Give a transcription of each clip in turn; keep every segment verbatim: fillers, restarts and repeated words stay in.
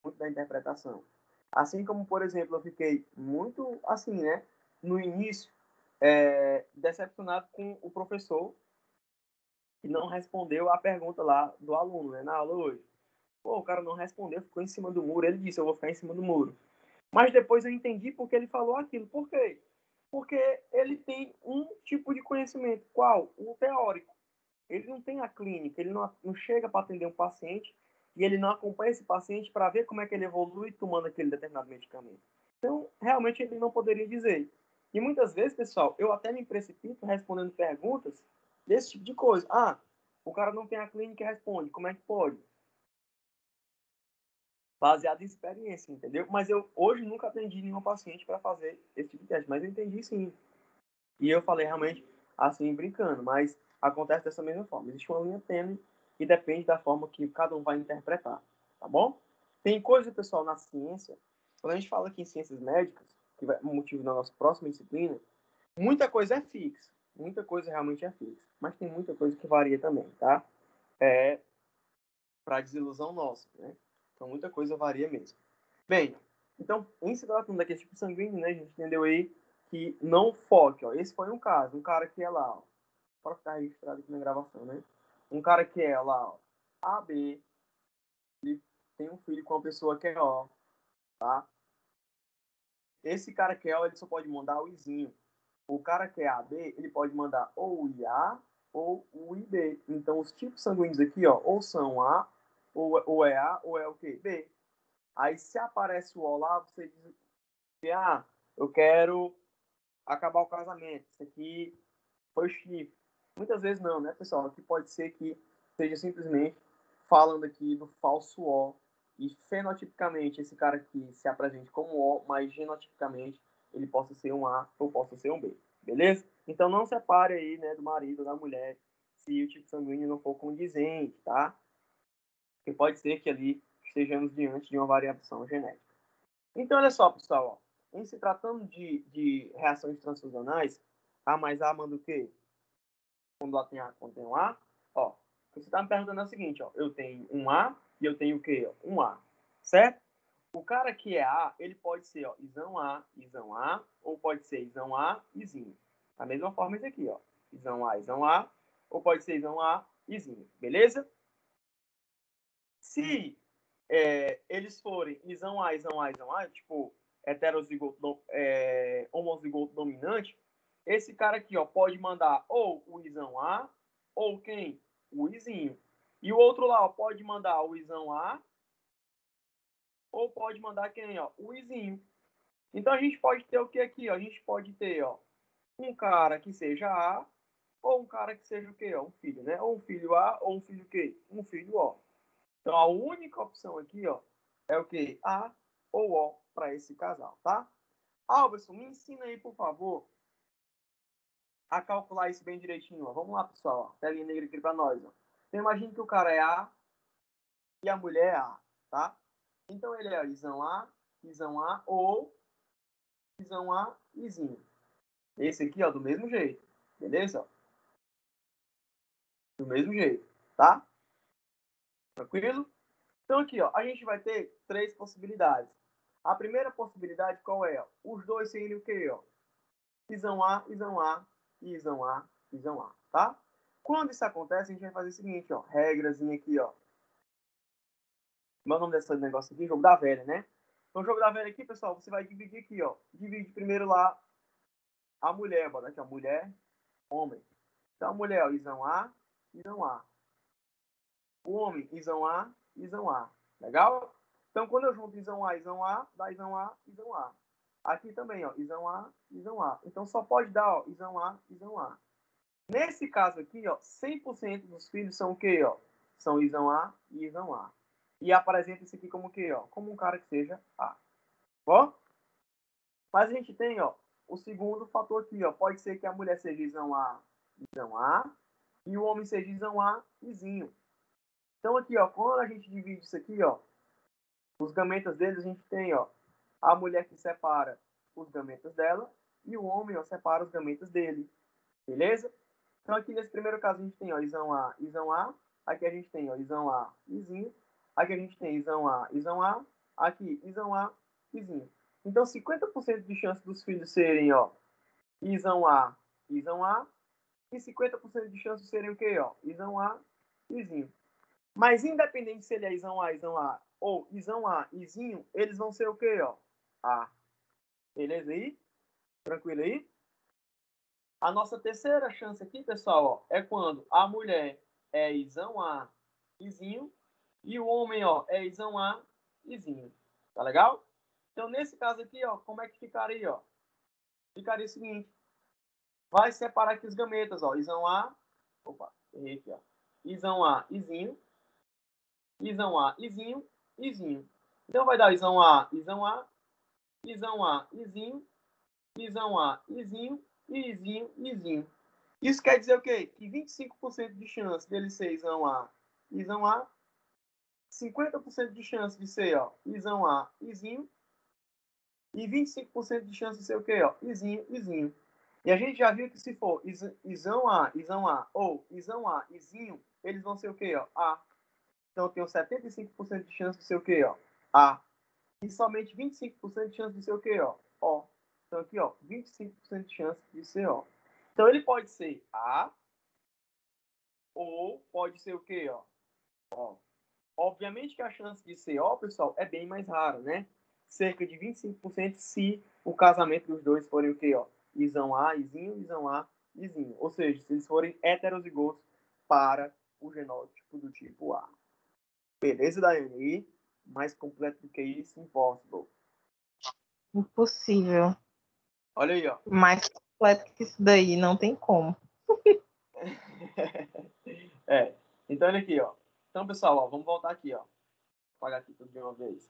muito da interpretação. Assim como, por exemplo, eu fiquei muito, assim, né, no início, é, decepcionado com o professor que não respondeu a pergunta lá do aluno, né, na aula hoje. Pô, o cara não respondeu, ficou em cima do muro. Ele disse, eu vou ficar em cima do muro. Mas depois eu entendi porque ele falou aquilo. Por quê? Porque ele tem um tipo de conhecimento. Qual? O teórico. Ele não tem a clínica, ele não, não chega para atender um paciente e ele não acompanha esse paciente para ver como é que ele evolui tomando aquele determinado medicamento. Então, realmente, ele não poderia dizer. E muitas vezes, pessoal, eu até me precipito respondendo perguntas desse tipo de coisa. Ah, o cara não tem a clínica e responde. Como é que pode? Baseado em experiência, entendeu? Mas eu hoje nunca atendi nenhum paciente para fazer esse tipo de teste, mas eu entendi sim. E eu falei realmente assim, brincando, mas acontece dessa mesma forma. Existe uma linha tênue e depende da forma que cada um vai interpretar, tá bom? Tem coisa, pessoal, na ciência, quando a gente fala aqui em ciências médicas, que é o motivo da nossa próxima disciplina, muita coisa é fixa, muita coisa realmente é fixa, mas tem muita coisa que varia também, tá? É para desilusão nossa, né? Então muita coisa varia mesmo. Bem, então, em se tratando daquele tipo sanguíneo, né, a gente entendeu aí que não foque, ó. Esse foi um caso, um cara que é lá, ó, para ficar registrado aqui na gravação, né? Um cara que é lá, ó, A B, ele tem um filho com uma pessoa que é O, tá? Esse cara que é O, ele só pode mandar o Izinho. O cara que é A B, ele pode mandar ou o I A ou o I B. Então, os tipos sanguíneos aqui, ó, ou são A, ou, ou é A, ou é o quê? B. Aí, se aparece o O lá, você diz que, ah, eu quero acabar o casamento. Isso aqui foi chifre. Muitas vezes não, né, pessoal? Aqui pode ser que seja simplesmente falando aqui do falso O. E fenotipicamente esse cara aqui se apresente como O, mas genotipicamente ele possa ser um A ou possa ser um B. Beleza? Então não separe aí, né, do marido ou da mulher se o tipo sanguíneo não for condizente, tá? Porque pode ser que ali estejamos diante de uma variação genética. Então, olha só, pessoal, ó, em se tratando de, de reações transfusionais, A mais A manda o quê? Quando lá tem A, quando tem um A, ó, você está me perguntando é o seguinte, ó, eu tenho um A e eu tenho o quê? Ó, um A, certo? O cara que é A, ele pode ser, ó, isão A, isão A, ou pode ser isão A, izinho. Da mesma forma esse aqui, ó, isão A, isão A, ou pode ser isão A, izinho, beleza? Se é, eles forem isão A, isão A, isão A, tipo heterozigoto, é, homozigoto dominante, esse cara aqui, ó, pode mandar ou o isão A, ou quem? O izinho. E o outro lá, ó, pode mandar o isão A, ou pode mandar quem, ó? O izinho. Então a gente pode ter o que aqui, ó? A gente pode ter, ó, um cara que seja A, ou um cara que seja o quê? Ó, um filho, né? Ou um filho A, ou um filho o quê? Um filho O. Então, a única opção aqui, ó, é o que? A ou O para esse casal, tá? Alberson, me ensina aí, por favor, a calcular isso bem direitinho. Ó. Vamos lá, pessoal. Ó. Telinha negra aqui para nós. Ó. Então, imagine que o cara é A e a mulher é A, tá? Então, ele é isão A, isão A ou isão A, izinho. Esse aqui, ó, do mesmo jeito. Beleza? Do mesmo jeito, tá? Tranquilo? Então, aqui, ó, a gente vai ter três possibilidades. A primeira possibilidade qual é? Ó? Os dois seriam o quê? Ó? Isão A, isão A, isão A, isão A, tá? Quando isso acontece, a gente vai fazer o seguinte, ó, regrazinha aqui, ó. Como é o nome desse negócio aqui? Jogo da velha, né? Então, o jogo da velha aqui, pessoal, você vai dividir aqui, ó. Divide primeiro lá a mulher, bota aqui, ó, mulher, homem. Então, a mulher, ó, isão A, isão A. O homem, isão A, isão A. Legal? Então, quando eu junto isão A, isão A, dá isão A, isão A. Aqui também, ó, isão A, isão A. Então, só pode dar, ó, isão A, isão A. Nesse caso aqui, ó, cem por cento dos filhos são o quê, ó? São isão A e isão A. E apresenta isso aqui como o quê, ó? Como um cara que seja A. Ó? Mas a gente tem, ó, o segundo fator aqui, ó. Pode ser que a mulher seja isão A, isão A, e o homem seja isão A, izinho. Então aqui, ó, quando a gente divide isso aqui, ó, os gametas deles, a gente tem, ó, a mulher que separa os gametas dela e o homem, ó, separa os gametas dele. Beleza? Então aqui nesse primeiro caso a gente tem, ó, isão A, isão A. Aqui a gente tem, ó, isão A, izinho. Aqui a gente tem isão A, isão A. Aqui, isão A, izinho. Então, cinquenta por cento de chance dos filhos serem, ó, isão A, isão A, e cinquenta por cento de chance de serem o quê, ó? Isão A, izinho. Mas independente se ele é isão A, isão A, ou isão A, izinho, eles vão ser o quê, ó? A. Beleza aí? Tranquilo aí? A nossa terceira chance aqui, pessoal, ó, é quando a mulher é isão A, izinho, e o homem, ó, é isão A, izinho. Tá legal? Então, nesse caso aqui, ó, como é que ficaria, ó? Ficaria o seguinte. Vai separar aqui os gametas, ó. Isão A. Opa, errei aqui, ó. Isão A, izinho. Isão A, izinho, izinho. Então, vai dar isão A, isão A, isão A, izinho, isão A, izinho, e izinho, izinho. Isso quer dizer o quê? Que vinte e cinco por cento de chance dele ser isão A, isão A, cinquenta por cento de chance de ser, ó, isão A, izinho, e vinte e cinco por cento de chance de ser o quê, ó, izinho, izinho. E a gente já viu que se for isão A, isão A, ou isão A, izinho, eles vão ser o quê, ó, A. Então eu tenho setenta e cinco por cento de chance de ser o quê, ó, A. E somente vinte e cinco por cento de chance de ser o quê, ó, O. Então aqui, ó, vinte e cinco por cento de chance de ser O. Então ele pode ser A, ou pode ser o quê, ó, O. Obviamente que a chance de ser O, pessoal, é bem mais rara, né? Cerca de vinte e cinco por cento se o casamento dos dois forem o quê, ó? Isão A, izinho, isão A, izinho. Ou seja, se eles forem heterozigotos para o genótipo do tipo A. Beleza, Daiane? E mais completo do que isso, impossible. Impossível. Olha aí, ó. Mais completo que isso daí, não tem como. É. Então, olha aqui, ó. Então, pessoal, ó, vamos voltar aqui, ó. Vou apagar aqui tudo de uma vez.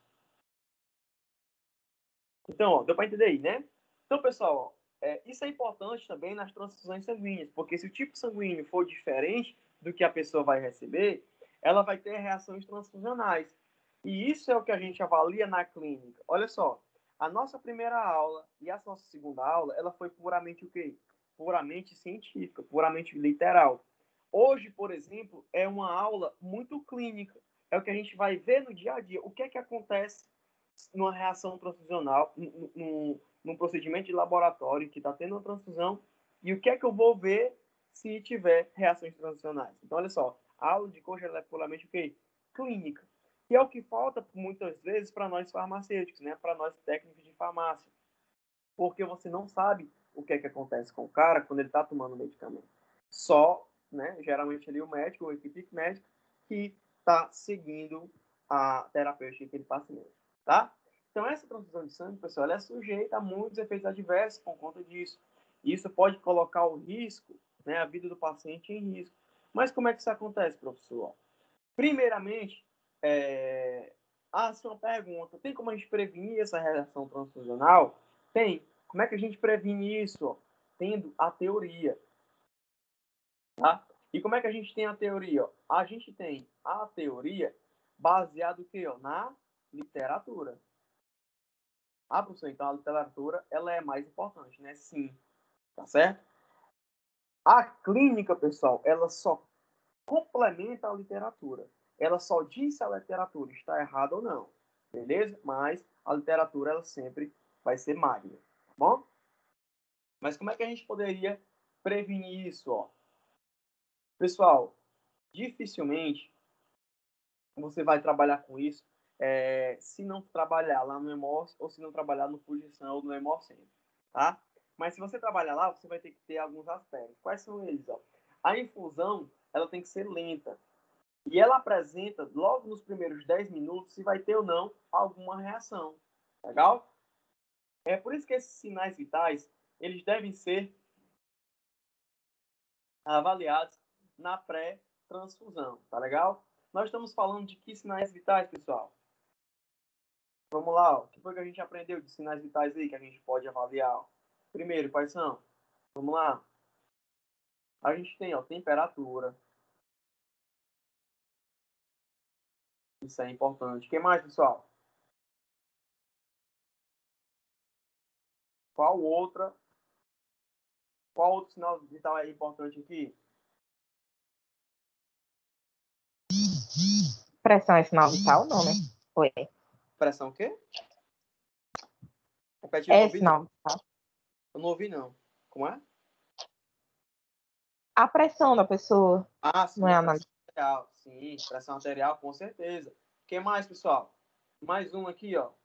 Então, ó, deu para entender aí, né? Então, pessoal, ó, é, isso é importante também nas transfusões sanguíneas, porque se o tipo sanguíneo for diferente do que a pessoa vai receber, ela vai ter reações transfusionais. E isso é o que a gente avalia na clínica. Olha só, a nossa primeira aula e a nossa segunda aula, ela foi puramente o quê? Puramente científica, puramente literal. Hoje, por exemplo, é uma aula muito clínica. É o que a gente vai ver no dia a dia. O que é que acontece numa reação transfusional, num, num, num procedimento de laboratório que está tendo uma transfusão, e o que é que eu vou ver se tiver reações transfusionais. Então, olha só, a aula de coxa é puramente o quê? Clínica. Que é o que falta, muitas vezes, para nós farmacêuticos, né? Para nós técnicos de farmácia. Porque você não sabe o que é que acontece com o cara quando ele está tomando medicamento. Só, né, geralmente ali o médico, ou a equipe médica, que está seguindo a terapêutica que ele paciente. Tá? Então, essa transfusão de sangue, pessoal, ela é sujeita a muitos efeitos adversos por conta disso. Isso pode colocar o risco, né, a vida do paciente em risco. Mas como é que isso acontece, professor? Primeiramente, é... ah, uma pergunta. Tem como a gente prevenir essa reação transfusional? Tem. Como é que a gente previne isso? Tendo a teoria. Tá? E como é que a gente tem a teoria? A gente tem a teoria baseada no quê? Na literatura. Ah, professor, então a literatura ela é mais importante, né? Sim, tá certo? A clínica, pessoal, ela só complementa a literatura. Ela só diz se a literatura está errada ou não, beleza? Mas a literatura ela sempre vai ser magna, tá bom? Mas como é que a gente poderia prevenir isso, ó? Pessoal, dificilmente você vai trabalhar com isso é, se não trabalhar lá no Hemor ou se não trabalhar no Fugição ou no Hemocentro, tá? Mas se você trabalhar lá, você vai ter que ter alguns aspectos. Quais são eles? Ó? A infusão, ela tem que ser lenta. E ela apresenta, logo nos primeiros dez minutos, se vai ter ou não alguma reação. Legal? É por isso que esses sinais vitais, eles devem ser avaliados na pré-transfusão, tá legal? Nós estamos falando de que sinais vitais, pessoal? Vamos lá, ó. O que foi que a gente aprendeu de sinais vitais aí que a gente pode avaliar? Ó? Primeiro, quais são? Vamos lá. A gente tem, ó, temperatura. Isso é importante. O que mais, pessoal? Qual outra? Qual outro sinal vital é importante aqui? Pressão é sinal vital, não, né? Oi. Pressão o quê? Repete, eu não ouvi, S, não. Tá? eu não ouvi, não. Como é? A pressão da pessoa. Ah, sim, Não é a análise. pressão arterial. Sim, pressão arterial, com certeza. O que mais, pessoal? Mais um aqui, ó.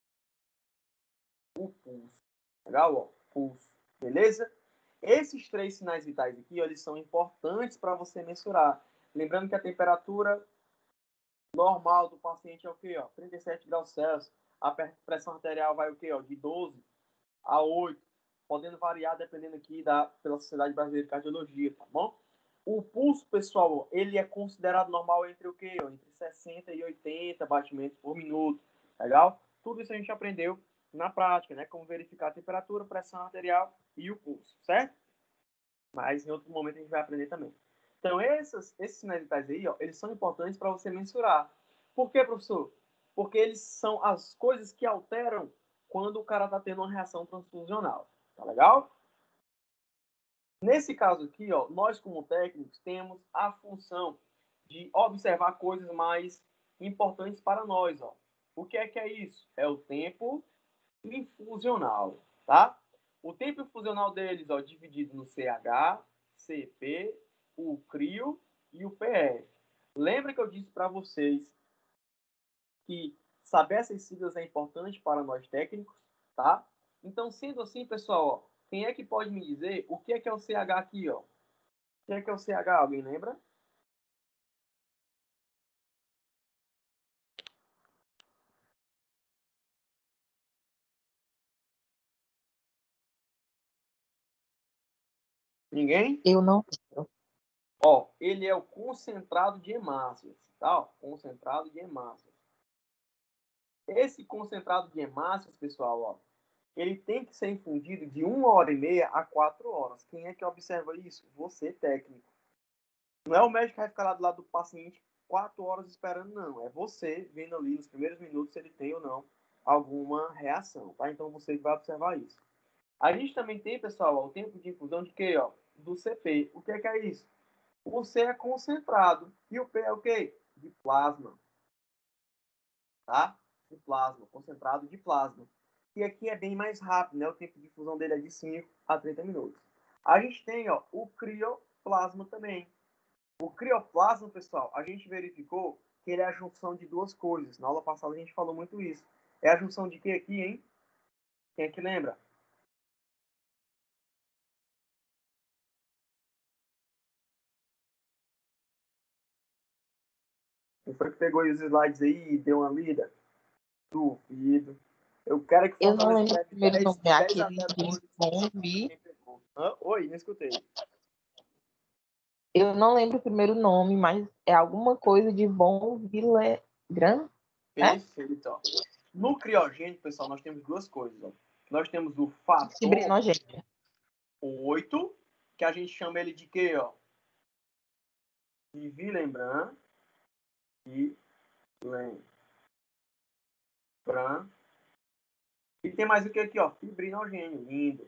O pulso. Legal, ó? Pulso. Beleza? Esses três sinais vitais aqui, ó, eles são importantes para você mensurar. Lembrando que a temperatura normal do paciente é o quê? Ó? trinta e sete graus Celsius. A pressão arterial vai o quê? Ó? De doze a oito. Podendo variar dependendo aqui da, pela Sociedade Brasileira de Cardiologia, tá bom? O pulso, pessoal, ele é considerado normal entre o quê? Ó? Entre sessenta e oitenta batimentos por minuto. Legal? Tudo isso a gente aprendeu na prática, né? Como verificar a temperatura, pressão arterial e o pulso, certo? Mas em outro momento a gente vai aprender também. Então, esses, esses sinais vitais aí, ó, eles são importantes para você mensurar. Por quê, professor? Porque eles são as coisas que alteram quando o cara está tendo uma reação transfusional. Tá legal? Nesse caso aqui, ó, nós como técnicos temos a função de observar coisas mais importantes para nós. Ó. O que é que é isso? É o tempo infusional, tá? O tempo infusional deles, ó, dividido no C H, C P, o CRIO e o P F. Lembra que eu disse para vocês que saber essas siglas é importante para nós técnicos, tá? Então, sendo assim, pessoal, ó, quem é que pode me dizer o que é que é o C H aqui, ó? O que é que é o C H? Alguém lembra? Ninguém? Eu não. Ó, ele é o concentrado de hemácias, tá? Ó, concentrado de hemácias. Esse concentrado de hemácias, pessoal, ó, ele tem que ser infundido de uma hora e meia a quatro horas. Quem é que observa isso? Você, técnico. Não é o médico que vai ficar lá do lado do paciente quatro horas esperando, não. É você vendo ali nos primeiros minutos se ele tem ou não alguma reação, tá? Então você vai observar isso. A gente também tem, pessoal, ó, o tempo de infusão de quê? Ó? Do C P. O que é, que é isso? O C é concentrado e o P é o quê? De plasma, tá? De plasma, concentrado de plasma. E aqui é bem mais rápido, né? O tempo de fusão dele é de cinco a trinta minutos. A gente tem, ó, o crioplasma também. O crioplasma, pessoal, a gente verificou que ele é a junção de duas coisas. Na aula passada a gente falou muito isso. É a junção de quê aqui, hein? Quem é que lembra? Quem foi que pegou os slides aí e deu uma lida? Duvido. Eu quero que Eu não Fortaleza lembro o leve primeiro dez, nome, é dez a aquele zero de hoje. Bombi. Oi, não escutei. Eu não lembro o primeiro nome, mas é alguma coisa de Von Willebrand, né? Perfeito. Ó. No criogênico, pessoal, nós temos duas coisas. Ó. Nós temos o fator Fibrinogênio. oito, que a gente chama ele de quê? Ó? De Willebrand. De Willebrand. E tem mais o que aqui, ó? Fibrinogênio. Lindo.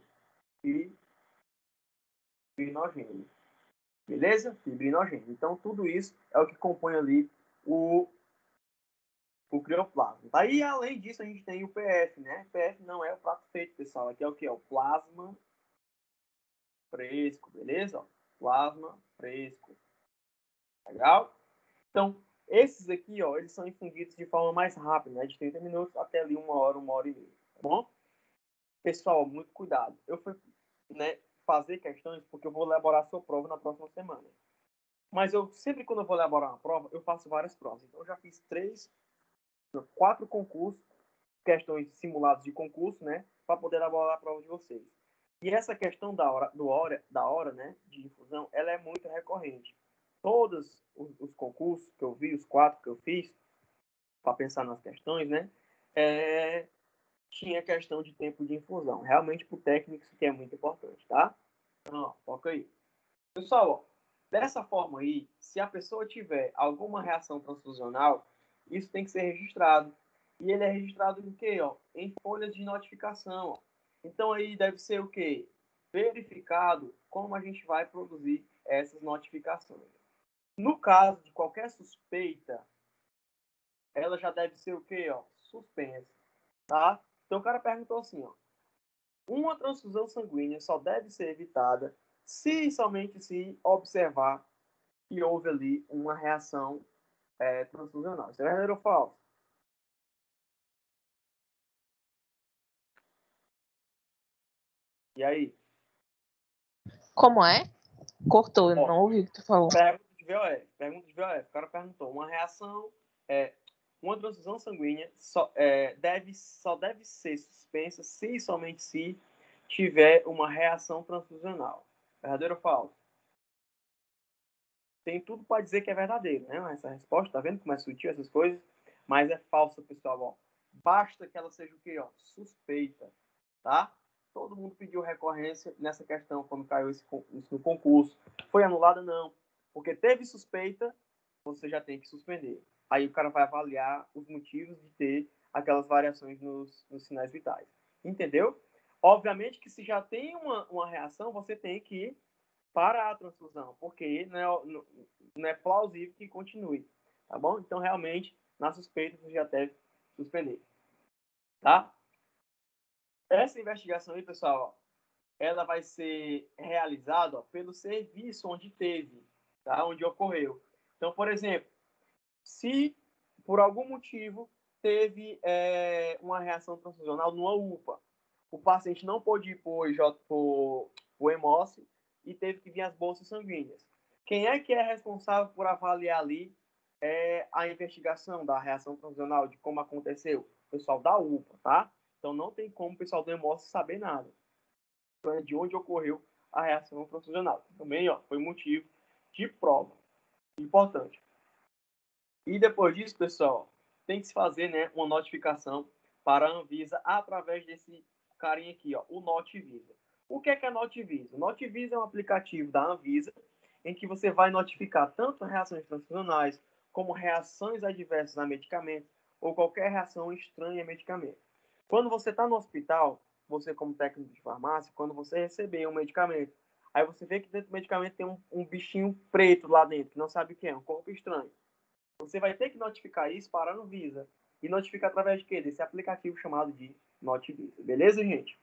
Fibrinogênio. Beleza? Fibrinogênio. Então, tudo isso é o que compõe ali o, o crioplasma. Tá? E, além disso, a gente tem o P F, né? P F não é o prato feito, pessoal. Aqui é o que? É o plasma fresco, beleza? Ó, plasma fresco. Legal? Então, esses aqui, ó, eles são infundidos de forma mais rápida, né? De trinta minutos até ali uma hora, uma hora e meia. Tá bom? Pessoal, muito cuidado. Eu fui, né, fazer questões porque eu vou elaborar a sua prova na próxima semana. Mas eu sempre quando eu vou elaborar uma prova, eu faço várias provas. Então eu já fiz três, quatro concursos, questões simuladas de concurso, né, para poder elaborar a prova de vocês. E essa questão da hora, do hora, da hora, né, de infusão, ela é muito recorrente. Todos os, os concursos que eu vi, os quatro que eu fiz, para pensar nas questões, né, é, tinha questão de tempo de infusão. Realmente, para o técnico, isso aqui é muito importante, tá? Então, ó, foca aí. Pessoal, ó, dessa forma aí, se a pessoa tiver alguma reação transfusional, isso tem que ser registrado. E ele é registrado em quê? Ó? Em folhas de notificação. Ó. Então aí deve ser o quê? Verificado como a gente vai produzir essas notificações. No caso de qualquer suspeita, ela já deve ser o quê? Ó? suspensa, tá? Então o cara perguntou assim, ó, uma transfusão sanguínea só deve ser evitada se somente se observar que houve ali uma reação é, transfusional. Isso é verdadeiro ou falso? E aí? Como é? Cortou, eu Ó, não ouvi o que tu falou. pergunta de V O F. Pergunta de V O F. O cara perguntou, uma reação, é, uma transfusão sanguínea só, é, deve, só deve ser suspensa se somente se tiver uma reação transfusional. Verdadeiro ou falso? Tem tudo para dizer que é verdadeiro, né? Essa resposta, tá vendo como é sutil essas coisas? Mas é falsa, pessoal, ó. Basta que ela seja o quê, ó? Suspeita, tá? Todo mundo pediu recorrência nessa questão quando caiu isso no concurso. Foi anulada? Não. Porque teve suspeita, você já tem que suspender. Aí o cara vai avaliar os motivos de ter aquelas variações nos, nos sinais vitais. Entendeu? Obviamente que se já tem uma, uma reação, você tem que parar a transfusão, porque não é, não é plausível que continue. Tá bom? Então, realmente, na suspeita, você já deve suspender. Tá? Essa investigação aí, pessoal, ó, ela vai ser realizada ó, pelo serviço onde teve, tá? Onde ocorreu. Então, por exemplo, se por algum motivo teve é, uma reação transfusional numa U P A, o paciente não pôde ir para o hemócio e teve que vir as bolsas sanguíneas. Quem é que é responsável por avaliar ali é, a investigação da reação transfusional, de como aconteceu? O pessoal da U P A, tá? Então não tem como o pessoal do hemócio saber nada de onde ocorreu a reação transfusional. Também ó, foi motivo de prova. Importante. E depois disso, pessoal, tem que se fazer né, uma notificação para a Anvisa através desse carinha aqui, ó, o NotVisa. O que é que é NotVisa? O NotVisa é um aplicativo da Anvisa em que você vai notificar tanto reações transfusionais como reações adversas a medicamentos ou qualquer reação estranha a medicamento. Quando você está no hospital, você como técnico de farmácia, quando você receber um medicamento, aí você vê que dentro do medicamento tem um, um bichinho preto lá dentro, que não sabe o que é, um corpo estranho. Você vai ter que notificar isso para a Anvisa. E notificar através de quê? Desse aplicativo chamado de NotVisa. Beleza, gente?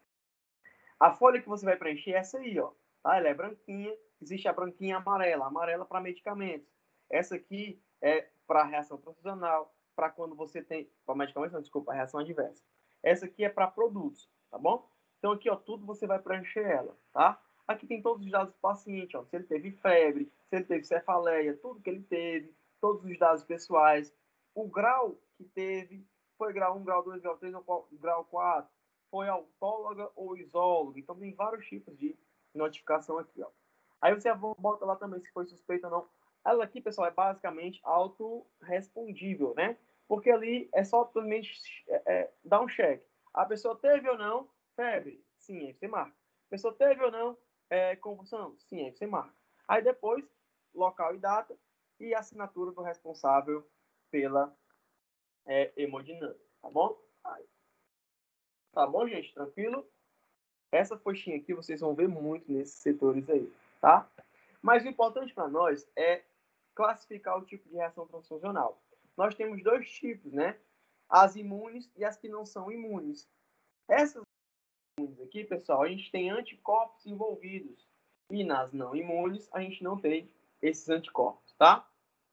A folha que você vai preencher é essa aí, ó. Tá? Ela é branquinha. Existe a branquinha amarela. Amarela para medicamentos. Essa aqui é para reação transfusional. Para quando você tem... Para medicamentos, não, desculpa. Reação adversa. Essa aqui é para produtos. Tá bom? Então aqui, ó, tudo você vai preencher ela. Tá? Aqui tem todos os dados do paciente. Ó. Se ele teve febre, se ele teve cefaleia, tudo que ele teve. Todos os dados pessoais, o grau que teve, foi grau um, grau dois, grau três ou grau quatro, foi autóloga ou isóloga. Então tem vários tipos de notificação aqui. Ó. Aí você bota lá também se foi suspeita ou não. Ela aqui, pessoal, é basicamente autorrespondível, né? Porque ali é só simplesmente é, é, dar um check. A pessoa teve ou não febre? Sim, aí você marca. A pessoa teve ou não é, convulsão? Sim, aí você marca. Aí depois, local e data, e a assinatura do responsável pela é, hemodinâmica, tá bom? Aí. Tá bom, gente? Tranquilo? Essa foixinha aqui vocês vão ver muito nesses setores aí, tá? Mas o importante para nós é classificar o tipo de reação transfusional. Nós temos dois tipos, né? As imunes e as que não são imunes. Essas imunes aqui, pessoal, a gente tem anticorpos envolvidos. E nas não imunes, a gente não tem esses anticorpos, tá?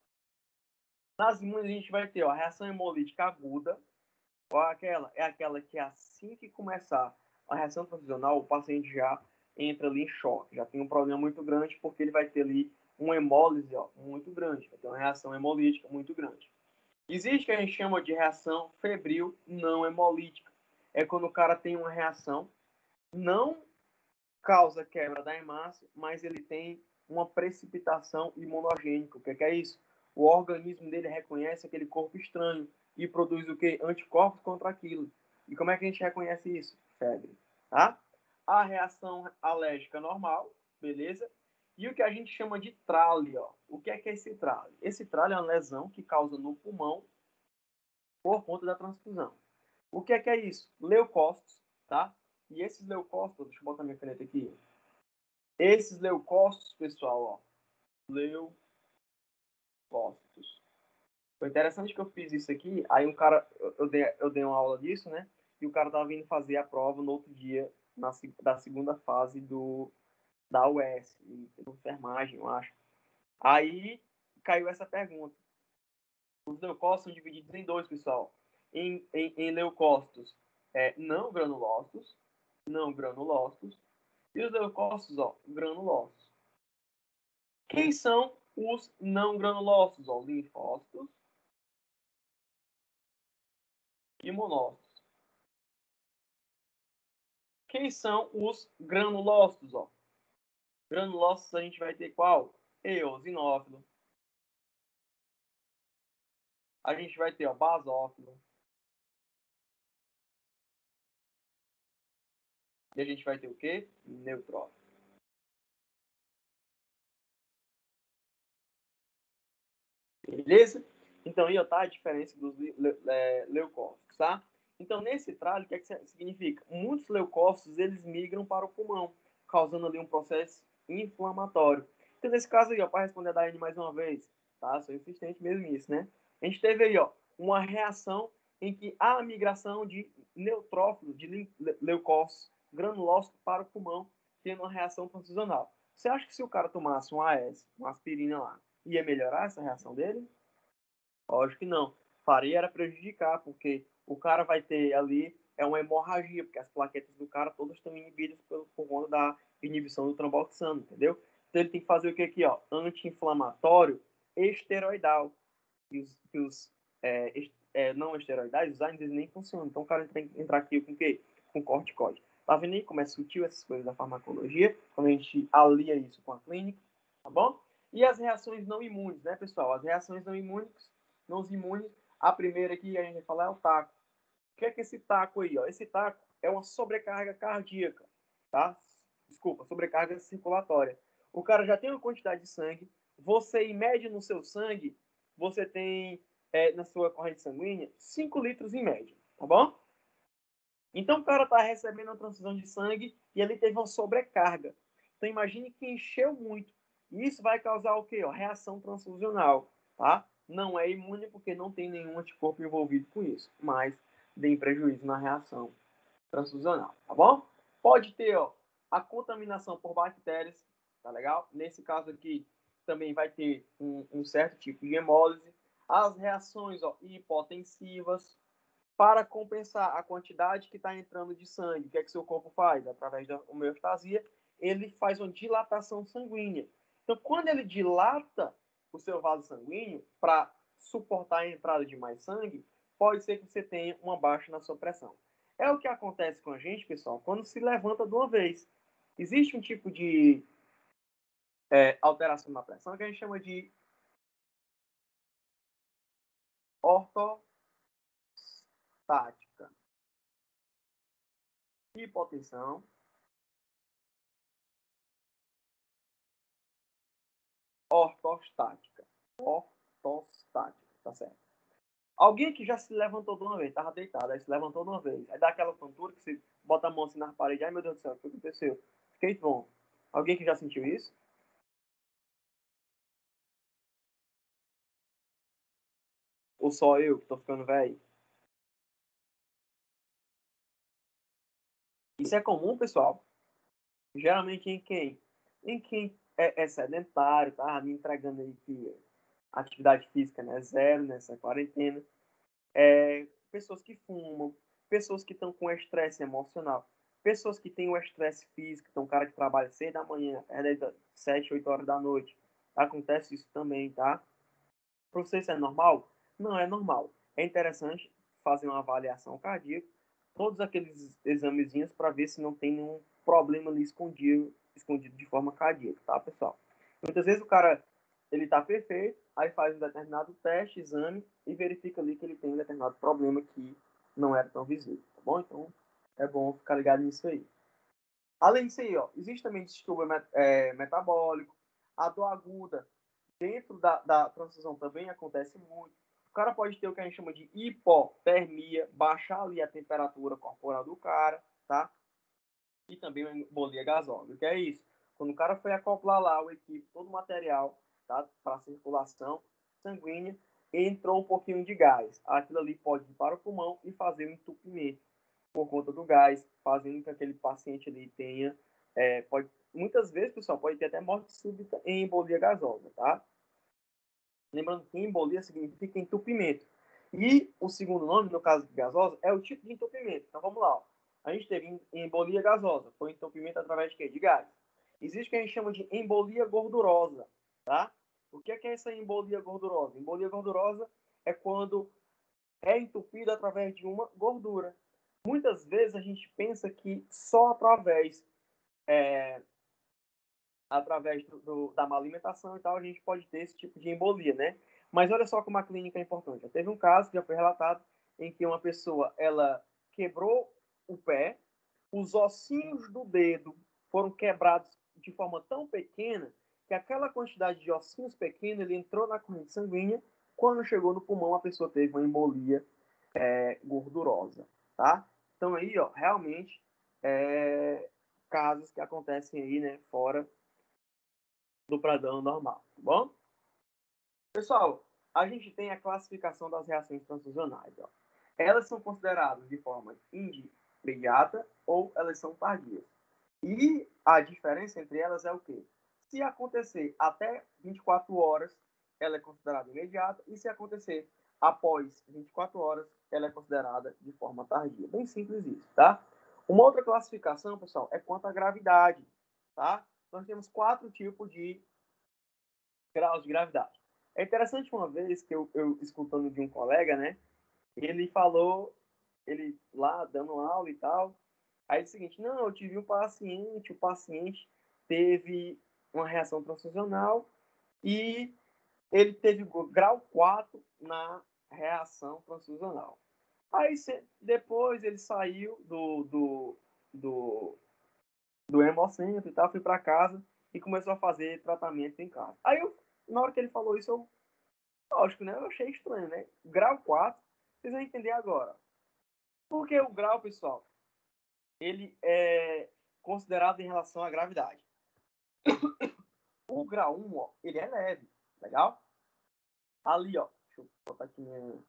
Nas imunes a gente vai ter ó, a reação hemolítica aguda, ou aquela, é aquela que assim que começar a reação transfusional, o paciente já entra ali em choque, já tem um problema muito grande, porque ele vai ter ali uma hemólise ó, muito grande, vai ter uma reação hemolítica muito grande. Existe o que a gente chama de reação febril não hemolítica. É quando o cara tem uma reação, não causa quebra da hemácia, mas ele tem uma precipitação imunogênica. O que é isso? O organismo dele reconhece aquele corpo estranho e produz o quê? Anticorpos contra aquilo. E como é que a gente reconhece isso? Febre, tá? A reação alérgica normal, beleza? E o que a gente chama de trale, ó. O que é que é esse trale? Esse trale é uma lesão que causa no pulmão por conta da transfusão. O que é que é isso? Leucócitos, tá? E esses leucócitos, deixa eu botar minha caneta aqui. Esses leucócitos, pessoal, ó. Leucócitos. Foi interessante que eu fiz isso aqui, aí um cara, eu, eu, dei, eu dei uma aula disso, né? E o cara tava vindo fazer a prova no outro dia, na, da segunda fase do, da U E S, de enfermagem, eu acho. Aí caiu essa pergunta. Os leucócitos são divididos em dois, pessoal. Em, em, em leucócitos é, não granulócitos, não granulócitos, e os leucócitos, ó, granulócitos. Quem são os não granulócitos? Ó, linfócitos e monócitos. Quem são os granulócitos? Ó? Granulócitos a gente vai ter qual? Eosinófilo. A gente vai ter ó, basófilo. E a gente vai ter o quê? Neutrófilo. Beleza? Então, aí está a diferença dos leucócitos, tá? Então, nesse tralho, o que, é que significa? Muitos leucócitos, eles migram para o pulmão, causando ali um processo inflamatório. Então, nesse caso aí, para responder a Daiane mais uma vez, tá? Sou insistente mesmo nisso, né? A gente teve aí, ó, uma reação em que há a migração de neutrófilos, de leucócitos granulócitos para o pulmão, tendo uma reação transfusional. Você acha que se o cara tomasse um A S, uma aspirina lá, ia melhorar essa reação dele? Lógico que não. Faria era prejudicar, porque o cara vai ter ali é uma hemorragia, porque as plaquetas do cara todas estão inibidas por, por conta da inibição do tromboxano, entendeu? Então ele tem que fazer o que aqui, ó? Anti-inflamatório esteroidal. E os, e os é, é, não esteroidais, os A I Ns nem funcionam. Então o cara tem que entrar aqui com o quê? Com corticoide. Tá vendo aí como é sutil essas coisas da farmacologia? Quando a gente alia isso com a clínica, tá bom? E as reações não imunes, né, pessoal? As reações não imunes, não imunes, a primeira aqui a gente vai falar é o taco. O que é que esse taco aí, ó? Esse taco é uma sobrecarga cardíaca, tá? Desculpa, sobrecarga circulatória. O cara já tem uma quantidade de sangue, você, em média, no seu sangue, você tem, é, na sua corrente sanguínea, cinco litros em média, tá bom? Então, o cara está recebendo uma transfusão de sangue e ele teve uma sobrecarga. Então, imagine que encheu muito. E isso vai causar o quê? Ó, reação transfusional, tá? Não é imune porque não tem nenhum anticorpo envolvido com isso, mas tem prejuízo na reação transfusional, tá bom? Pode ter, ó, a contaminação por bactérias, tá legal? Nesse caso aqui, também vai ter um, um certo tipo de hemólise. As reações, ó, hipotensivas, para compensar a quantidade que está entrando de sangue. O que é que seu corpo faz? Através da homeostasia, ele faz uma dilatação sanguínea. Então, quando ele dilata o seu vaso sanguíneo para suportar a entrada de mais sangue, pode ser que você tenha uma baixa na sua pressão. É o que acontece com a gente, pessoal, quando se levanta de uma vez. Existe um tipo de é, alteração na pressão que a gente chama de ortostática. Hipotensão, ortostática. Ortostática, tá certo? Alguém que já se levantou de uma vez, tava deitado, aí se levantou de uma vez, aí dá aquela tontura que você bota a mão assim na parede, ai meu Deus do céu, o que aconteceu? Fiquei bom. Alguém que já sentiu isso? Ou só eu que tô ficando velho? Isso é comum, pessoal? Geralmente em quem? Em quem é, é sedentário, tá? Me entregando aí que atividade física, né? Zero nessa quarentena. É, pessoas que fumam, pessoas que estão com estresse emocional, pessoas que têm o estresse físico, então um cara que trabalha seis da manhã, é sete, oito horas da noite. Acontece isso também, tá? Para você isso é normal? Não é normal. É interessante fazer uma avaliação cardíaca, todos aqueles examezinhos para ver se não tem nenhum problema ali escondido, escondido de forma cardíaca, tá, pessoal? Muitas vezes o cara ele está perfeito, aí faz um determinado teste, exame e verifica ali que ele tem um determinado problema que não era tão visível, tá bom? Então é bom ficar ligado nisso aí. Além disso aí, ó, existe também distúrbio met é, metabólico, a dor aguda dentro da, da transfusão também acontece muito. O cara pode ter o que a gente chama de hipotermia, baixar ali a temperatura corporal do cara, tá? E também uma embolia gasosa. O que é isso? Quando o cara foi acoplar lá o equipe, todo o material, tá? Para circulação sanguínea, entrou um pouquinho de gás. Aquilo ali pode ir para o pulmão e fazer um entupimento por conta do gás, fazendo com que aquele paciente ali tenha, é, pode, muitas vezes, pessoal, pode ter até morte súbita em embolia gasosa, tá? Lembrando que embolia significa entupimento. E o segundo nome, no caso de gasosa, é o tipo de entupimento. Então, vamos lá. Ó. A gente teve embolia gasosa, foi entupimento através de quê? De gás. Existe o que a gente chama de embolia gordurosa, tá? O que é, que é essa embolia gordurosa? Embolia gordurosa é quando é entupido através de uma gordura. Muitas vezes a gente pensa que só através, é, através do, do, da má alimentação e tal, a gente pode ter esse tipo de embolia, né? Mas olha só como a clínica é importante. Já teve um caso que já foi relatado em que uma pessoa, ela quebrou o pé, os ossinhos do dedo foram quebrados de forma tão pequena que aquela quantidade de ossinhos pequenos, ele entrou na corrente sanguínea, quando chegou no pulmão, a pessoa teve uma embolia é, gordurosa, tá? Então aí, ó, realmente, é, casos que acontecem aí, né, fora do padrão normal, tá bom? Pessoal, a gente tem a classificação das reações transfusionais, ó. Elas são consideradas de forma imediata ou elas são tardias. E a diferença entre elas é o quê? Se acontecer até vinte e quatro horas, ela é considerada imediata, e se acontecer após vinte e quatro horas, ela é considerada de forma tardia. Bem simples isso, tá? Uma outra classificação, pessoal, é quanto à gravidade, tá? Nós temos quatro tipos de graus de gravidade. É interessante uma vez que eu, eu escutando de um colega, né? Ele falou, ele lá dando aula e tal, aí é o seguinte, não, eu tive um paciente, o paciente teve uma reação transfusional e ele teve grau quatro na reação transfusional. Aí depois ele saiu do, do, do, do hemocentro e tal, foi para casa e começou a fazer tratamento em casa. Aí eu, na hora que ele falou isso, eu, lógico, né? Eu achei estranho, né? Grau quatro, vocês vão entender agora. Porque o grau, pessoal, ele é considerado em relação à gravidade. O grau um, ó, ele é leve, legal? Ali, ó, deixa eu botar aqui minha...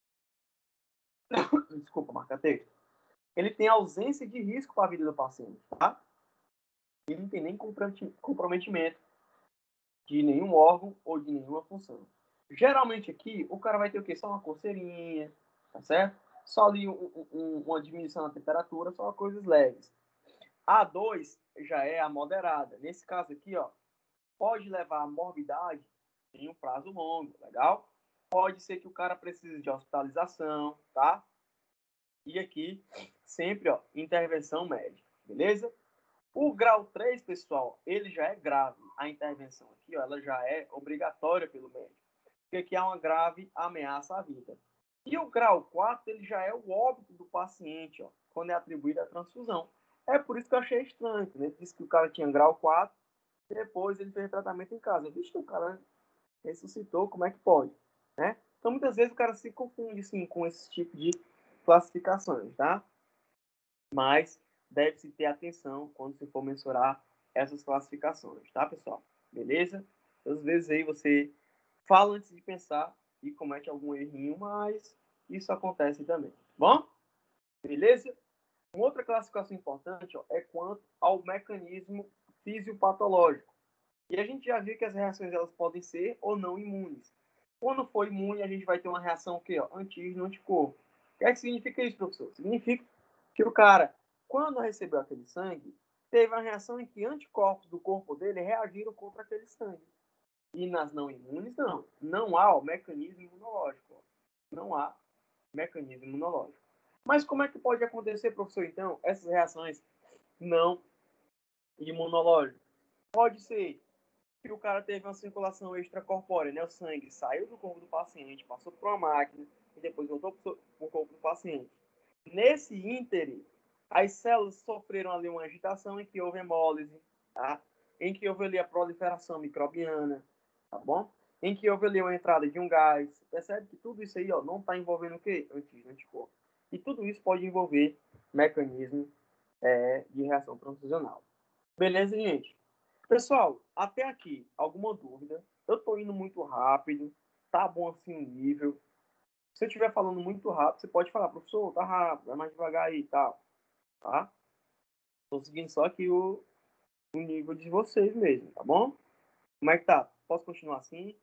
Desculpa, marca-texto. Ele tem ausência de risco para a vida do paciente, tá? Ele não tem nem comprometimento de nenhum órgão ou de nenhuma função. Geralmente aqui, o cara vai ter o quê? Só uma coceirinha, tá certo? Só ali um, um, uma diminuição na temperatura, só coisas leves. A dois já é a moderada. Nesse caso aqui, ó, pode levar a morbidade em um prazo longo, legal? Pode ser que o cara precise de hospitalização, tá? E aqui, sempre, ó, intervenção médica, beleza? O grau três, pessoal, ele já é grave. A intervenção aqui, ó, ela já é obrigatória pelo médico. Porque aqui há uma grave ameaça à vida. E o grau quatro, ele já é o óbito do paciente, ó, quando é atribuída a transfusão. É por isso que eu achei estranho, né? Ele disse que o cara tinha grau quatro, depois ele fez tratamento em casa. Vixe, o cara ressuscitou, como é que pode? Né? Então, muitas vezes o cara se confunde, sim, com esse tipo de classificações, tá? Mas deve-se ter atenção quando se for mensurar essas classificações, tá, pessoal? Beleza? Às vezes aí você fala antes de pensar e comete algum errinho, mas isso acontece também, tá bom? Beleza? Uma outra classificação importante, ó, é quanto ao mecanismo fisiopatológico. E a gente já viu que as reações elas podem ser ou não imunes. Quando for imune, a gente vai ter uma reação o quê? Ó? Antígeno, anticorpo. O que é que significa isso, professor? Significa que o cara, quando recebeu aquele sangue, teve uma reação em que anticorpos do corpo dele reagiram contra aquele sangue. E nas não imunes, não. Não há o mecanismo imunológico. Ó. Não há mecanismo imunológico. Mas como é que pode acontecer, professor, então, essas reações não imunológicas? Pode ser que o cara teve uma circulação extracorpórea, né? O sangue saiu do corpo do paciente, passou por uma máquina e depois voltou para o corpo do paciente. Nesse íntere, as células sofreram ali uma agitação em que houve hemólise, tá? Em que houve ali a proliferação microbiana, tá bom? Em que houve ali uma entrada de um gás. Percebe que tudo isso aí, ó, não está envolvendo o quê? Antígeno, anticorpo. E tudo isso pode envolver mecanismo é, de reação transfusional. Beleza, gente? Pessoal, até aqui, alguma dúvida? Eu estou indo muito rápido, tá bom assim o nível. Se você estiver falando muito rápido, você pode falar, professor, tá rápido, vai mais devagar aí e tal, tá? Tô seguindo só aqui o, o nível de vocês mesmo, tá bom? Como é que tá? Posso continuar assim?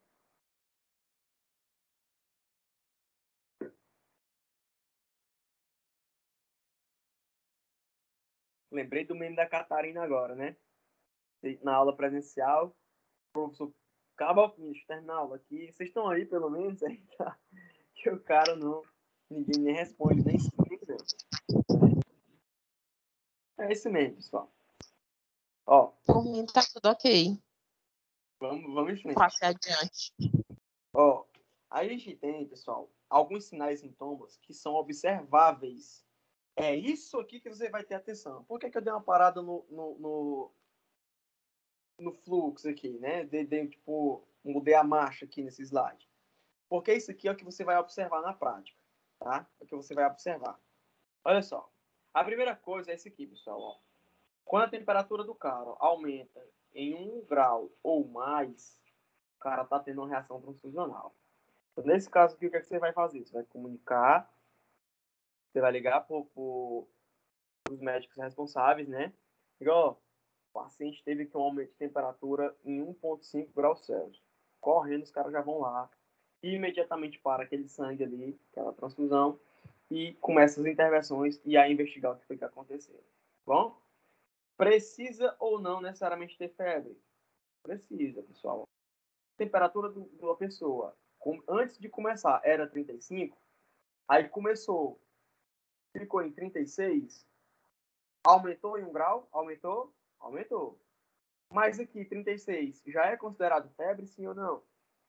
Lembrei do meme da Catarina agora, né? Na aula presencial, o professor acaba de terminar a aula aqui. Vocês estão aí, pelo menos? Aí tá. Que o cara não... Ninguém nem responde, nem sim, nem não. É isso mesmo, pessoal. Ó, Por mim tá tudo ok. vamos, vamos em frente. Passe adiante. Ó, a gente tem, pessoal, alguns sinais e sintomas que são observáveis. É isso aqui que você vai ter atenção. Por que, que eu dei uma parada no, no, no, no fluxo aqui, né? Dei, dei, tipo, mudei a marcha aqui nesse slide. Porque isso aqui é o que você vai observar na prática, tá? É o que você vai observar. Olha só. A primeira coisa é esse aqui, pessoal. Ó. Quando a temperatura do cara aumenta em um grau ou mais, o cara tá tendo uma reação transfusional. Então, nesse caso aqui, o que, é que você vai fazer? Você vai comunicar, você vai ligar para os médicos responsáveis, né? Igual, o paciente teve aqui um aumento de temperatura em um vírgula cinco graus Celsius. Correndo, os caras já vão lá e imediatamente para aquele sangue ali, aquela transfusão, e começa as intervenções e a investigar o que foi que aconteceu. Bom? Precisa ou não necessariamente ter febre? Precisa, pessoal. Temperatura do, da pessoa, com, antes de começar, era trinta e cinco, aí começou, ficou em trinta e seis, aumentou em um grau? Aumentou? Aumentou. Mas aqui, trinta e seis, já é considerado febre, sim ou não?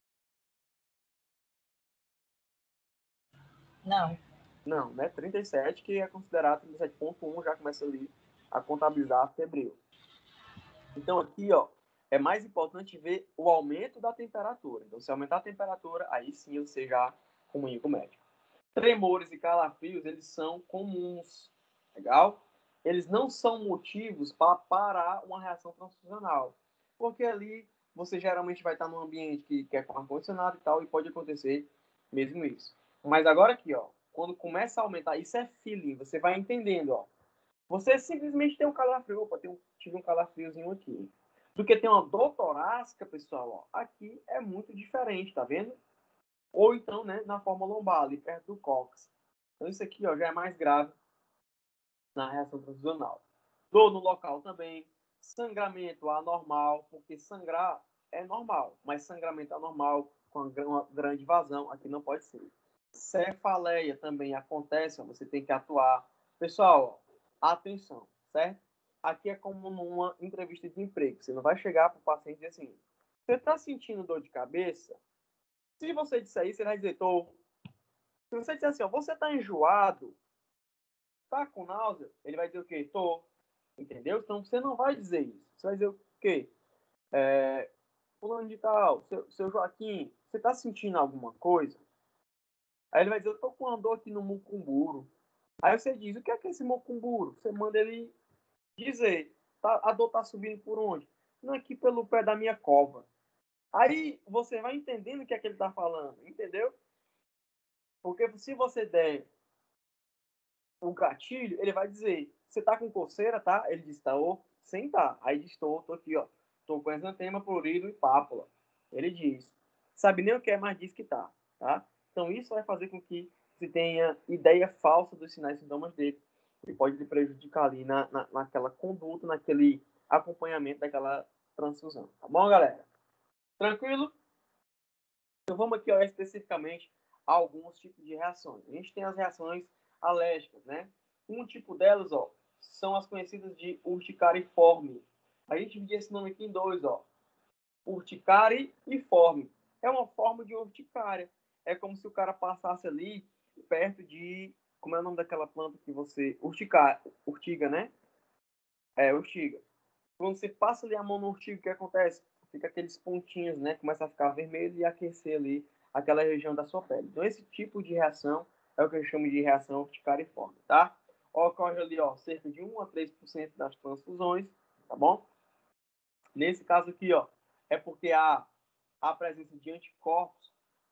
Não. Não, né? trinta e sete, que é considerado trinta e sete ponto um, já começa ali a contabilizar a febril. Então aqui, ó, é mais importante ver o aumento da temperatura. Então, se aumentar a temperatura, aí sim você já comunica com o médico. Tremores e calafrios, eles são comuns, legal? Eles não são motivos para parar uma reação transfusional, porque ali você geralmente vai estar num ambiente que, que é com ar-condicionado e tal, e pode acontecer mesmo isso. Mas agora aqui, ó, quando começa a aumentar, isso é feeling, você vai entendendo, ó. Você simplesmente tem um calafrio, opa, tem um, tive um calafriozinho aqui. Do que tem uma dor torácica, pessoal, ó, aqui é muito diferente, tá vendo? Ou então, né, na forma lombar, ali perto do cóccix. Então isso aqui, ó, já é mais grave na reação transfusional. Dor no local também, sangramento anormal, porque sangrar é normal, mas sangramento anormal com uma grande vazão aqui não pode ser. Cefaleia também acontece, ó, você tem que atuar. Pessoal, ó, atenção, certo? Aqui é como numa entrevista de emprego. Você não vai chegar para o paciente e dizer assim, você está sentindo dor de cabeça? Se você disser isso, ele vai dizer, tô. Se você disser assim, ó, você está enjoado, tá com náusea, ele vai dizer o quê? Tô. Entendeu? Então você não vai dizer isso. Você vai dizer o quê? É, fulano de tal, seu, seu Joaquim, você está sentindo alguma coisa? Aí ele vai dizer, eu tô com uma dor aqui no mucumburo. Aí você diz, o que é que é esse mucumburo? Você manda ele dizer, tá, a dor tá subindo por onde? Não, aqui pelo pé da minha cova. Aí você vai entendendo o que é que ele tá falando, entendeu? Porque se você der o gatilho, ele vai dizer, você tá com coceira, tá? Ele diz, tá, ou sem tá. Aí diz, tô, tô aqui, ó. Tô com exantema, prurido e pápula. Ele diz. Sabe nem o que é, mas diz que tá, tá? Então isso vai fazer com que você tenha ideia falsa dos sinais e sintomas dele. Ele pode te prejudicar ali na, na, naquela conduta, naquele acompanhamento daquela transfusão. Tá bom, galera? Tranquilo? Então vamos aqui, ó, especificamente a alguns tipos de reações. A gente tem as reações alérgicas, né? Um tipo delas, ó, são as conhecidas de urticariforme. A gente divide esse nome aqui em dois, ó. Urticariforme. É uma forma de urticária. É como se o cara passasse ali perto de... Como é o nome daquela planta que você... Urticária. Urtiga, né? É, urtiga. Quando você passa ali a mão no urtiga, o que acontece? Fica aqueles pontinhos, né? Começa a ficar vermelho e aquecer ali aquela região da sua pele. Então, esse tipo de reação é o que eu chamo de reação urticariforme, tá? Ocorre ali, ó, cerca de um a três por cento das transfusões, tá bom? Nesse caso aqui, ó, é porque há a presença de anticorpos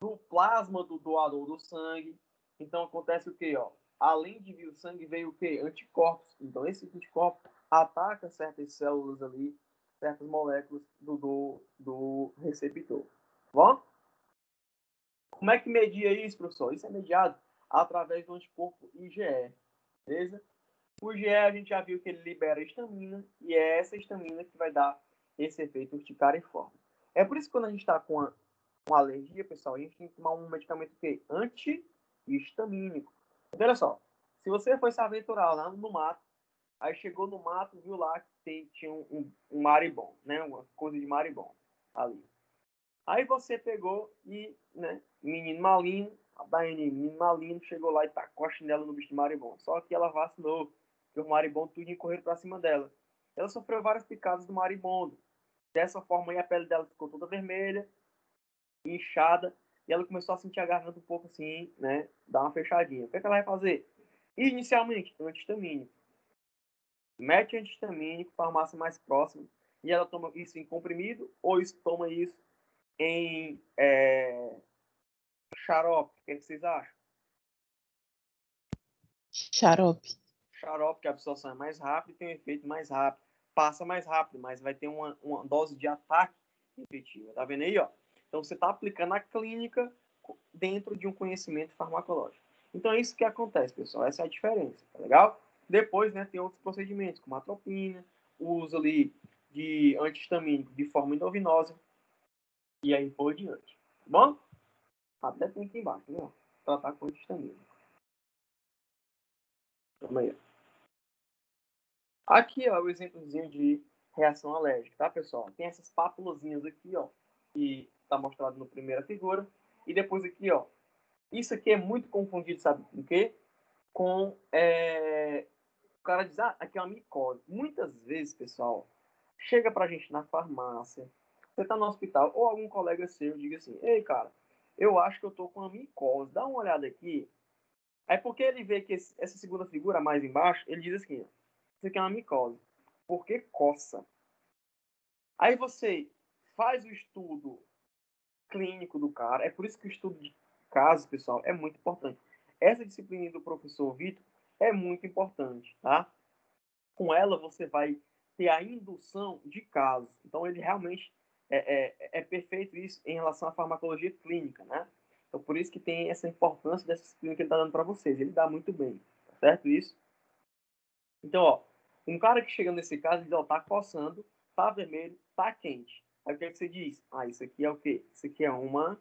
do plasma do doador do sangue. Então, acontece o quê? Ó? Além de vir o sangue, veio o quê? Anticorpos. Então, esse anticorpo ataca certas células ali, certas moléculas do, do, do receptor. Bom? Como é que media isso, professor? Isso é mediado através do anticorpo I G E. Beleza? O I G E a gente já viu que ele libera histamina, e é essa histamina que vai dar esse efeito urticariforme. É por isso que quando a gente está com a, uma alergia, pessoal, a gente tem que tomar um medicamento que antihistamínico. Então, olha só, se você foi se aventurar lá no mato, aí chegou no mato, viu lá que tem, tinha um, um, um maribom, né? Uma coisa de maribom ali. Aí você pegou e, né, menino malino, a Daiane, menino malino, chegou lá e tacou a chinela no bicho de maribom. Só que ela vacilou, porque o maribom tudo correu pra cima dela. Ela sofreu várias picadas do maribondo. Dessa forma aí a pele dela ficou toda vermelha, inchada, e ela começou a sentir a garganta um pouco assim, né, dar uma fechadinha. O que, é que ela vai fazer? Inicialmente, antihistamínico. Mete antihistamínico, farmácia mais próxima, e ela toma isso em comprimido, ou isso, toma isso em é, xarope. O que, é que vocês acham? Xarope. Xarope, que a absorção é mais rápida e tem um efeito mais rápido. Passa mais rápido, mas vai ter uma, uma dose de ataque efetiva. Tá vendo aí, ó? Então, você está aplicando a clínica dentro de um conhecimento farmacológico. Então, é isso que acontece, pessoal. Essa é a diferença, tá legal? Depois, né, tem outros procedimentos, como a atropina, o uso ali de antihistamínico de forma endovenosa e aí por diante. Tá bom? Até tem aqui embaixo, né? Tratar com antihistamínico. Toma aí. Aqui, ó, o exemplozinho de reação alérgica, tá, pessoal? Tem essas papulazinhas aqui, ó, que tá mostrado na primeira figura. E depois aqui, ó, isso aqui é muito confundido, sabe com o quê? Com, é... o cara diz, ah, aqui é uma micose. Muitas vezes, pessoal, chega pra gente na farmácia, você tá no hospital, ou algum colega seu diga assim, ei, cara, eu acho que eu tô com uma micose, dá uma olhada aqui. Aí porque ele vê que esse, essa segunda figura mais embaixo, ele diz assim, ó, isso aqui é uma micose, porque coça. Aí você faz o estudo clínico do cara, é por isso que o estudo de casos, pessoal, é muito importante. Essa disciplina do professor Vitor é muito importante, tá? Com ela você vai ter a indução de casos. Então ele realmente é, é, é perfeito isso em relação à farmacologia clínica, né? Então por isso que tem essa importância dessa disciplina que ele está dando para vocês. Ele dá muito bem, tá certo isso? Então, ó, um cara que chega nesse caso diz, ó, tá coçando, tá vermelho, tá quente. Aí o que, é que você diz? Ah, isso aqui é o quê? Isso aqui é uma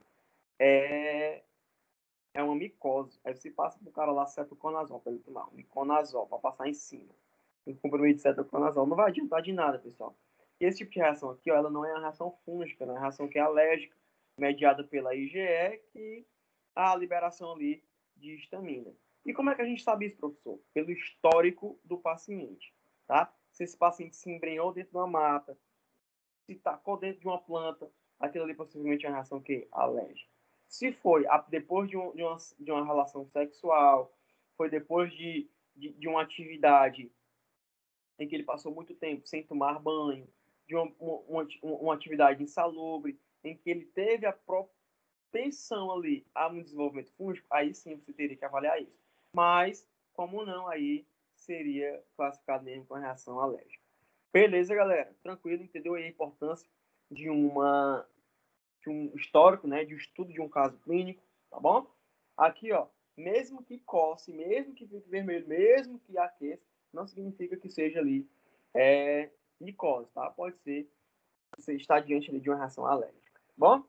é, é uma micose. Aí você passa pro cara lá cetoconazol para ele tomar, um miconazol para passar em cima. Um comprimido de cetoconazol não vai adiantar de nada, pessoal. E esse tipo de reação aqui, ó, ela não é uma reação fúngica, é uma reação que é alérgica, mediada pela I G E, que há a liberação ali de histamina. E como é que a gente sabe isso, professor? Pelo histórico do paciente, tá? Se esse paciente se embrenhou dentro de uma mata, se tacou dentro de uma planta, aquilo ali possivelmente é uma reação que alérgica. Se foi depois de, um, de, uma, de uma relação sexual, foi depois de, de, de uma atividade em que ele passou muito tempo sem tomar banho, de uma, uma, uma atividade insalubre, em que ele teve a propensão ali a um desenvolvimento fúngico, aí sim você teria que avaliar isso. Mas, como não, aí seria classificado mesmo com reação alérgica. Beleza, galera? Tranquilo, entendeu aí a importância de uma de um histórico, né, de um estudo de um caso clínico, tá bom? Aqui, ó, mesmo que coce, mesmo que fique vermelho, mesmo que aqueça, não significa que seja ali é, micose, tá? Pode ser que você está diante de uma reação alérgica, tá bom?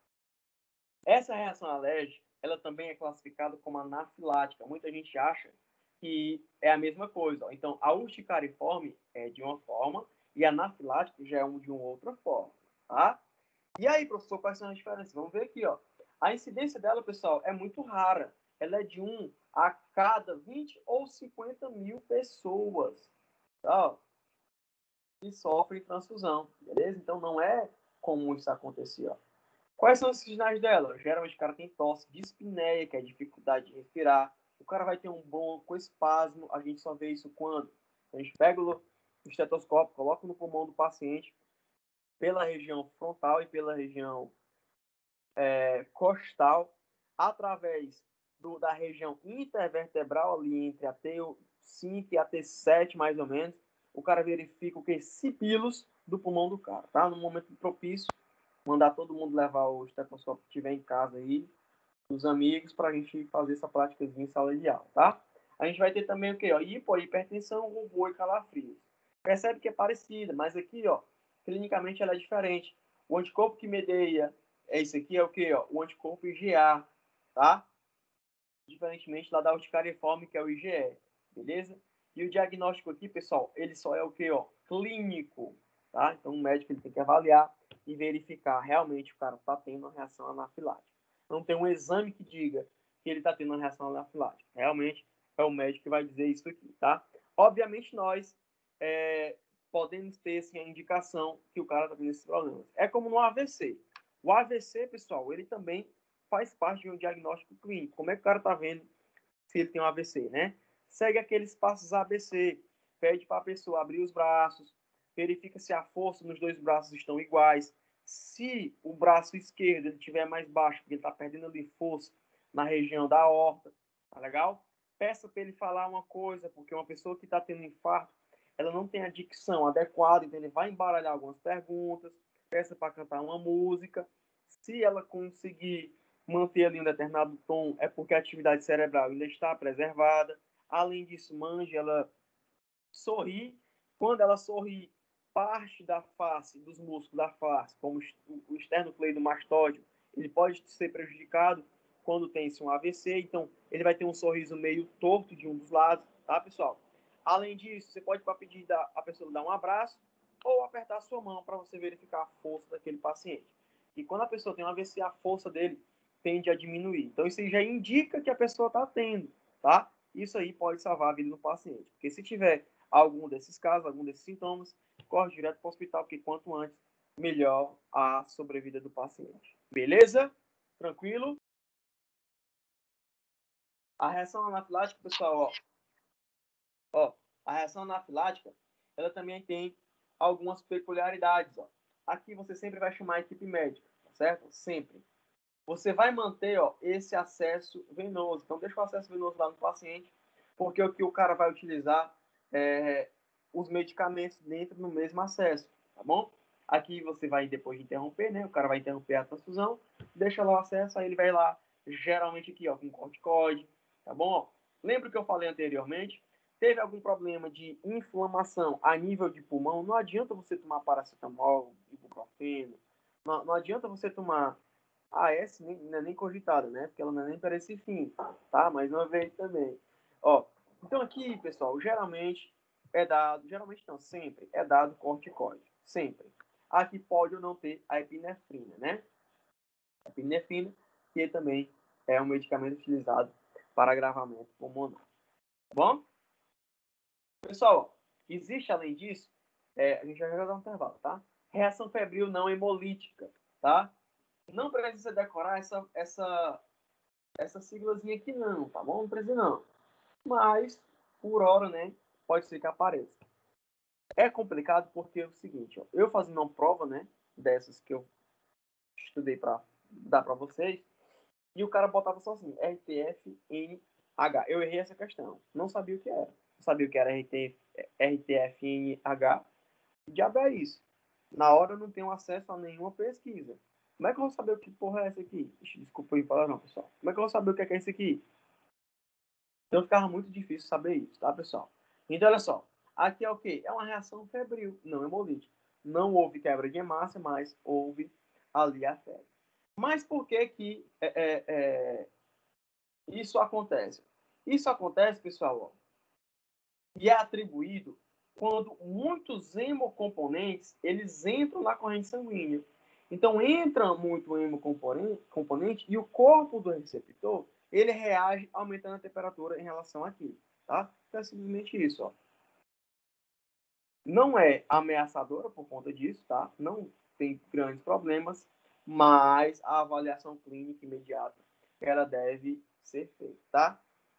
Essa reação alérgica, ela também é classificada como anafilática. Muita gente acha que é a mesma coisa. Ó. Então, a urticariforme é de uma forma e a anafilática já é de uma outra forma, tá? E aí, professor, quais são as diferenças? Vamos ver aqui, ó. A incidência dela, pessoal, é muito rara. Ela é de um a cada vinte ou cinquenta mil pessoas, tá? Que sofrem transfusão, beleza? Então, não é comum isso acontecer, ó. Quais são os sinais dela? Geralmente o cara tem tosse, dispneia, que é dificuldade de respirar. O cara vai ter um broncoespasmo. A gente só vê isso quando a gente pega o estetoscópio, coloca no pulmão do paciente, pela região frontal e pela região é, costal, através do, da região intervertebral, ali entre a T cinco e a T sete, mais ou menos, o cara verifica o que? Sibilos do pulmão do cara, tá? No momento propício, mandar todo mundo levar o estetoscópio que tiver em casa aí, os amigos, para a gente fazer essa prática em sala de aula, tá? A gente vai ter também o quê? Ó, hipo, hipertensão, rubor e calafrios. Percebe que é parecida, mas aqui, ó, clinicamente ela é diferente. O anticorpo que medeia é isso aqui, é o quê? Ó? O anticorpo I G A, tá? Diferentemente lá da urticariforme, que é o I G E, beleza? E o diagnóstico aqui, pessoal, ele só é o quê? Ó? Clínico, tá? Então o médico ele tem que avaliar e verificar realmente o cara está tendo uma reação anafilática. Não tem um exame que diga que ele está tendo uma reação anafilática. Realmente é o médico que vai dizer isso aqui, tá? Obviamente nós é, podemos ter assim, a indicação que o cara está tendo esses problemas. É como no A V C. O A V C, pessoal, ele também faz parte de um diagnóstico clínico. Como é que o cara está vendo se ele tem um A V C, né? Segue aqueles passos A B C. Pede para a pessoa abrir os braços, verifica se a força nos dois braços estão iguais. Se o braço esquerdo ele estiver mais baixo, porque ele está perdendo ali força na região da aorta, tá legal? Peça para ele falar uma coisa, porque uma pessoa que está tendo infarto, ela não tem a dicção adequada, então ele vai embaralhar algumas perguntas. Peça para cantar uma música. Se ela conseguir manter ali um determinado tom, é porque a atividade cerebral ainda está preservada. Além disso, mande ela sorrir. Quando ela sorri, parte da face, dos músculos da face, como o esternocleidomastóide, ele pode ser prejudicado quando tem-se um A V C. Então, ele vai ter um sorriso meio torto de um dos lados, tá, pessoal? Além disso, você pode pedir a pessoa dar um abraço ou apertar a sua mão para você verificar a força daquele paciente. E quando a pessoa tem um A V C, a força dele tende a diminuir. Então, isso aí já indica que a pessoa está tendo, tá? Isso aí pode salvar a vida do paciente. Porque se tiver algum desses casos, algum desses sintomas, corre direto para o hospital, porque quanto antes, melhor a sobrevida do paciente. Beleza? Tranquilo? A reação anafilática, pessoal, ó, ó, a reação anafilática, ela também tem algumas peculiaridades, ó. Aqui você sempre vai chamar a equipe médica, certo? Sempre. Você vai manter, ó, esse acesso venoso. Então, deixa o acesso venoso lá no paciente, porque o que o cara vai utilizar é os medicamentos dentro do mesmo acesso, tá bom? Aqui você vai, depois de interromper, né? O cara vai interromper a transfusão, deixa lá o acesso, aí ele vai lá, geralmente aqui, ó, com corticoide, tá bom? Lembra que eu falei anteriormente? Teve algum problema de inflamação a nível de pulmão, não adianta você tomar paracetamol, ibuprofeno, não, não adianta você tomar a S nem, não é nem cogitada, né? Porque ela não é nem para esse fim, tá? Mais uma vez também. Ó, então aqui, pessoal, geralmente é dado, geralmente não, sempre é dado corticoide, sempre. Aqui pode ou não ter a epinefrina, né? A epinefrina, que também é um medicamento utilizado para agravamento pulmonar. Tá bom? Pessoal, existe além disso, é, a gente já vai dar um intervalo, tá? Reação febril não hemolítica, tá? Não precisa decorar essa, essa, essa siglazinha aqui não, tá bom? Não precisa não. Mas, por hora, né, pode ser que apareça. É complicado porque é o seguinte, ó, eu fazendo uma prova, né, dessas que eu estudei para dar para vocês, e o cara botava só assim, R T F N H. Eu errei essa questão. Não sabia o que era. Não sabia o que era R T F N H. Que diabo é isso? Na hora eu não tenho acesso a nenhuma pesquisa. Como é que eu vou saber o que porra é essa aqui? Desculpa aí falar não, pessoal. Como é que eu vou saber o que é isso aqui? Então ficava muito difícil saber isso, tá, pessoal? Então, olha só. Aqui é o quê? É uma reação febril, não hemolítica. Não houve quebra de hemácia, mas houve ali a febre. Mas por que que é, é, é, isso acontece? Isso acontece, pessoal, ó, e é atribuído quando muitos hemocomponentes eles entram na corrente sanguínea. Então, entra muito hemocomponente e o corpo do receptor ele reage aumentando a temperatura em relação àquilo. Tá? Então, é simplesmente isso. Ó. Não é ameaçadora por conta disso, tá? Não tem grandes problemas, mas a avaliação clínica imediata ela deve ser feita, tá?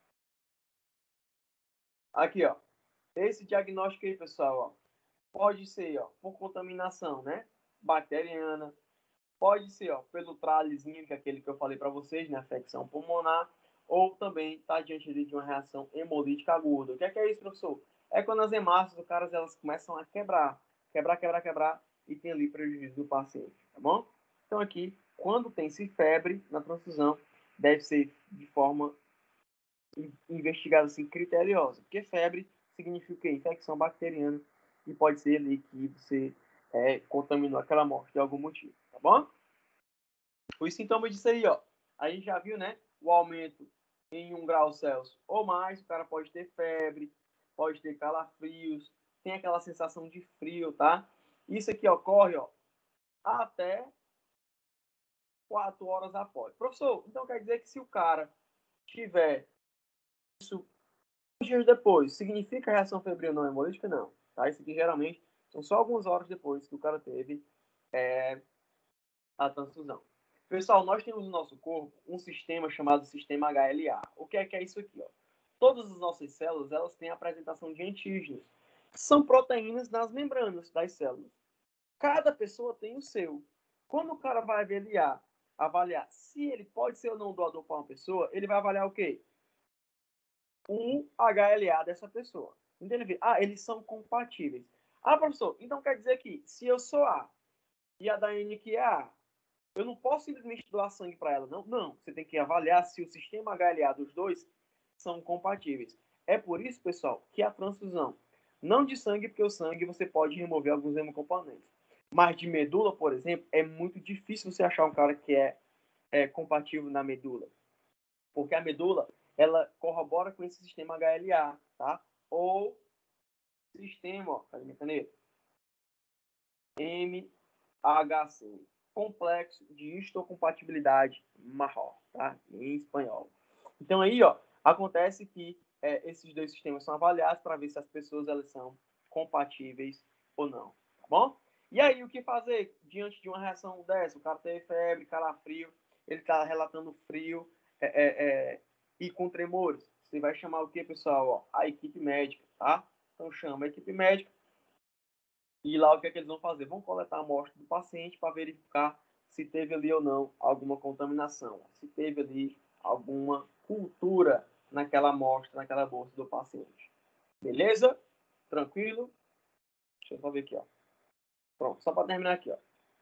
Aqui, ó. Esse diagnóstico aí, pessoal, ó, pode ser ó, por contaminação, né? Bacteriana, Pode ser, ó, pelo tralezinho, que é aquele que eu falei para vocês, né, afecção pulmonar, ou também está diante de uma reação hemolítica aguda. O que é, que é isso, professor? É quando as hemácias do cara elas começam a quebrar, quebrar, quebrar, quebrar, e tem ali prejuízo do paciente, tá bom? Então aqui, quando tem-se febre na transfusão, deve ser de forma investigada assim, criteriosa, porque febre significa o quê? Infecção bacteriana, e pode ser ali que você é, contaminou aquela amostra de algum motivo, tá bom? Os sintomas disso aí, ó, a gente já viu, né? O aumento em um grau Celsius ou mais, o cara pode ter febre, pode ter calafrios, tem aquela sensação de frio, tá? Isso aqui ocorre, ó, até quatro horas após. Professor, então quer dizer que se o cara tiver isso dias depois, significa reação febril não hemolítica? Não, tá? Isso aqui geralmente são só algumas horas depois que o cara teve é, a transfusão. Pessoal, nós temos no nosso corpo um sistema chamado sistema H L A. O que é que é isso aqui? Ó? Todas as nossas células elas têm a apresentação de antígenos. São proteínas nas membranas das células. Cada pessoa tem o seu. Quando o cara vai avaliar, avaliar se ele pode ser ou não doador para uma pessoa, ele vai avaliar o quê? O H L A dessa pessoa. Então ele vê, ah, eles são compatíveis. Ah, professor, então quer dizer que se eu sou A e a Daiane que é A, eu não posso simplesmente doar sangue para ela, não. Não, você tem que avaliar se o sistema H L A dos dois são compatíveis. É por isso, pessoal, que a transfusão, não de sangue, porque o sangue você pode remover alguns hemocomponentes, mas de medula, por exemplo, é muito difícil você achar um cara que é, é compatível na medula, porque a medula ela corrobora com esse sistema H L A, tá? Ou sistema, ó, cadê minha caneta? M H C, complexo de histocompatibilidade marró, tá? Em espanhol. Então aí, ó, acontece que é, esses dois sistemas são avaliados para ver se as pessoas elas são compatíveis ou não, tá bom? E aí, o que fazer diante de uma reação dessa? O cara teve febre, calafrio, ele está relatando frio é, é, é, e com tremores. Você vai chamar o que, pessoal? Ó, a equipe médica, tá? Então chama a equipe médica. E lá o que é que eles vão fazer? Vão coletar a amostra do paciente para verificar se teve ali ou não alguma contaminação, se teve ali alguma cultura naquela amostra, naquela bolsa do paciente. Beleza? Tranquilo? Deixa eu só ver aqui, ó. Pronto, só para terminar aqui, ó.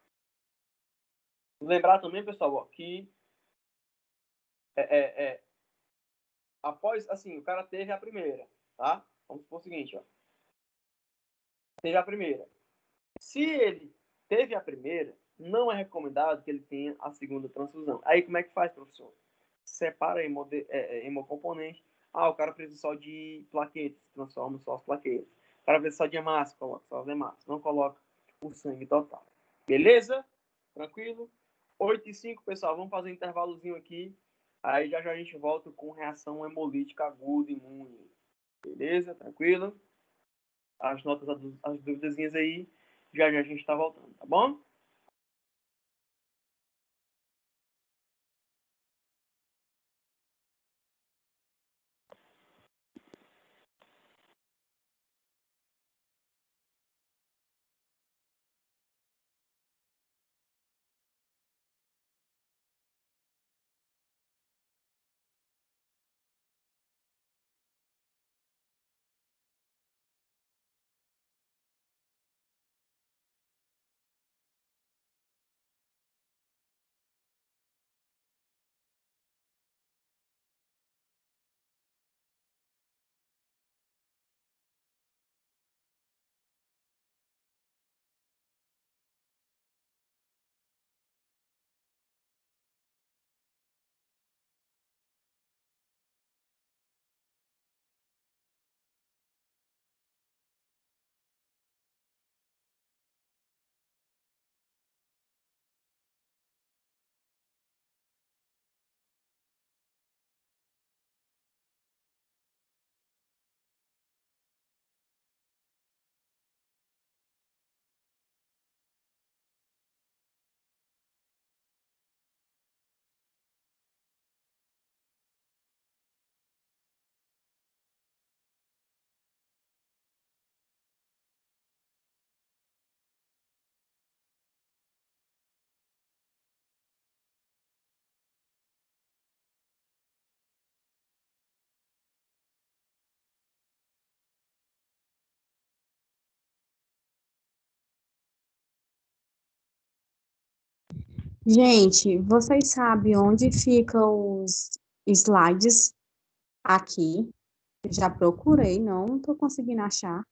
Lembrar também, pessoal, ó, que é, é, é, após, assim, o cara teve a primeira, tá? Vamos supor o seguinte, ó. Teve a primeira. Se ele teve a primeira, não é recomendado que ele tenha a segunda transfusão. Aí como é que faz, professor? Separa hemode, é, é, hemocomponente. Ah, o cara precisa só de plaquetas, transforma só as plaquetas. O cara precisa só de hemácias, coloca só as hemácias. Não coloca o sangue total. Beleza? Tranquilo? oito e cinco, pessoal. Vamos fazer um intervalozinho aqui. Aí já já a gente volta com reação hemolítica aguda imune. Beleza? Tranquilo? As notas, as dúvidas aí. Já já a gente está voltando, tá bom? Gente, vocês sabem onde ficam os slides aqui? Já procurei, não estou conseguindo achar.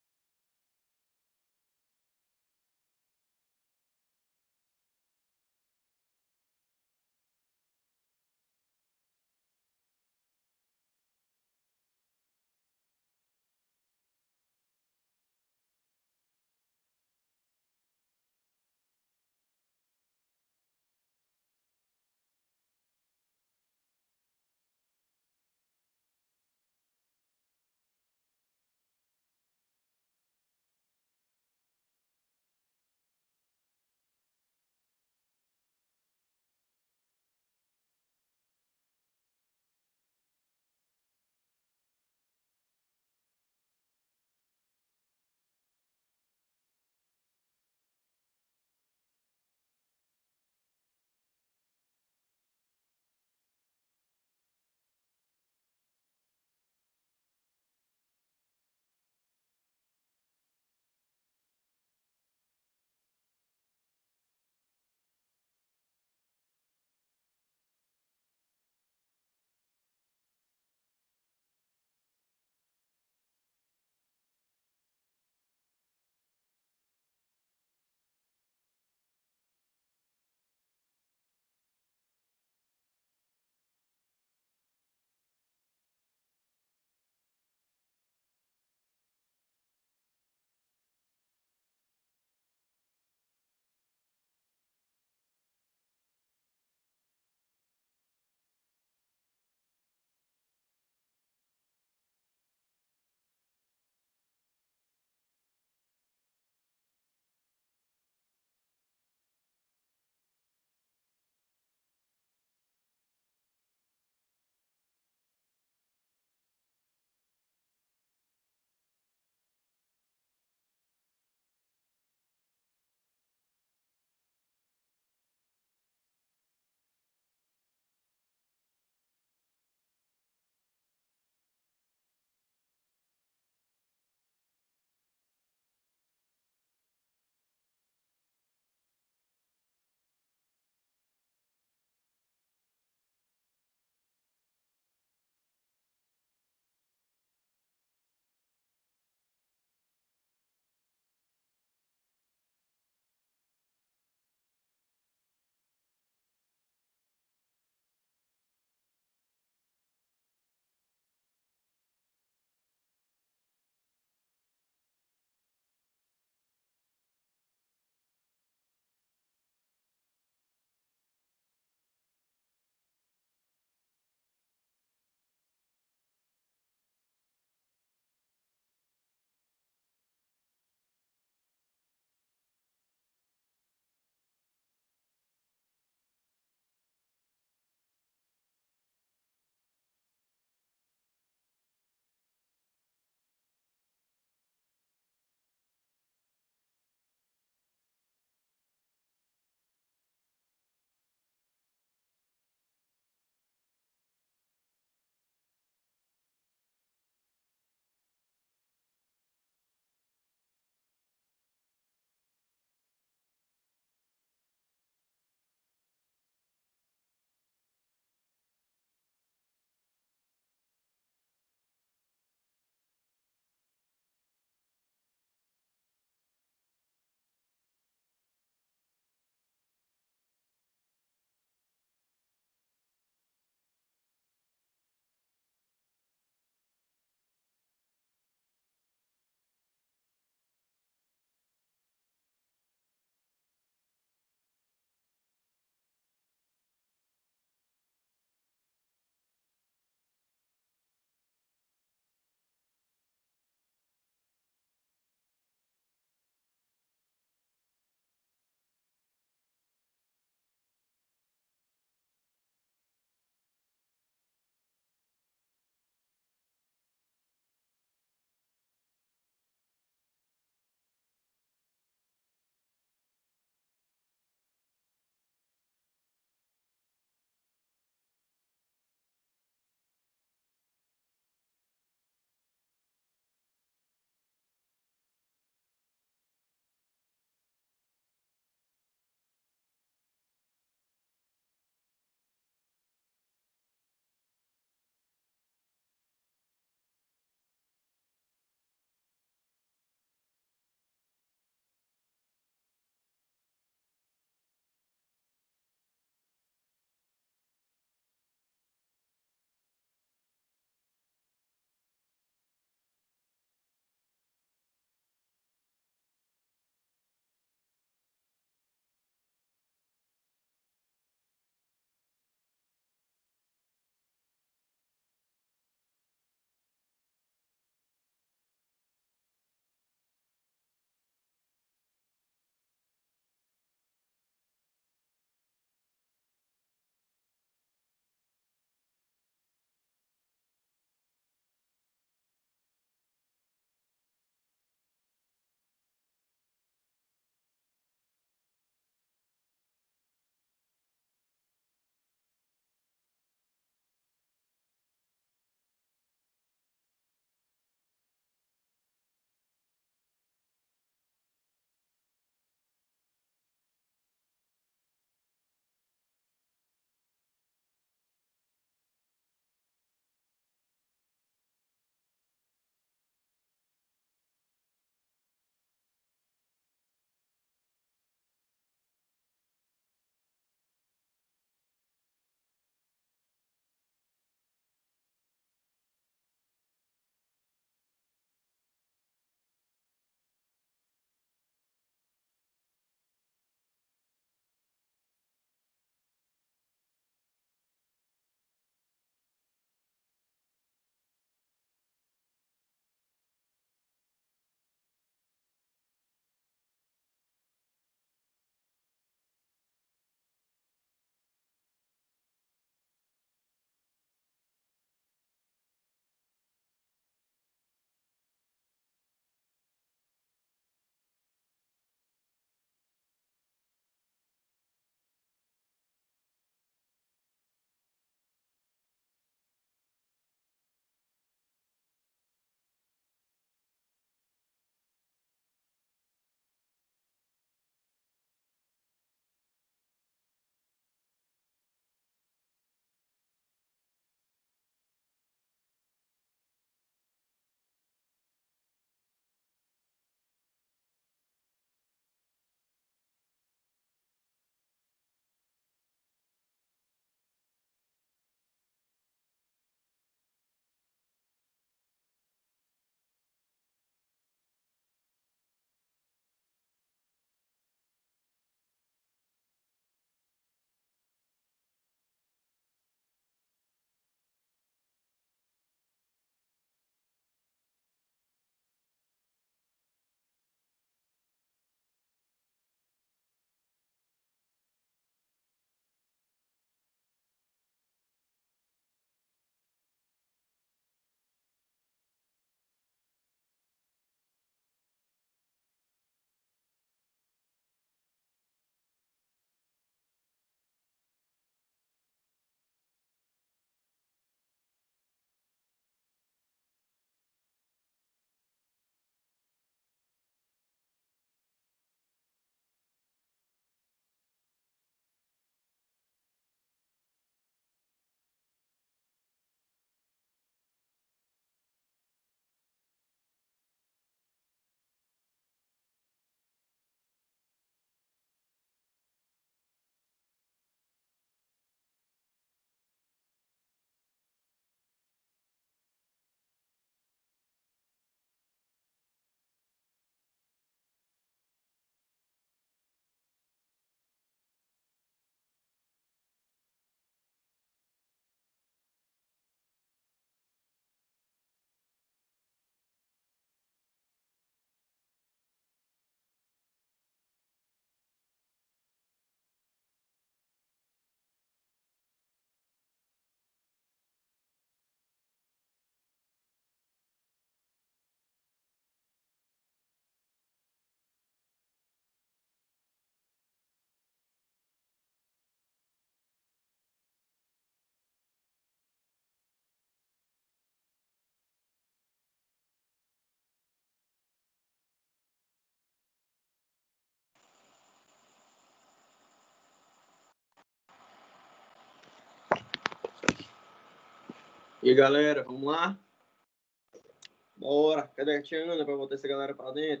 E aí, galera, vamos lá? Bora. Cadê a Tiana pra botar essa galera pra dentro?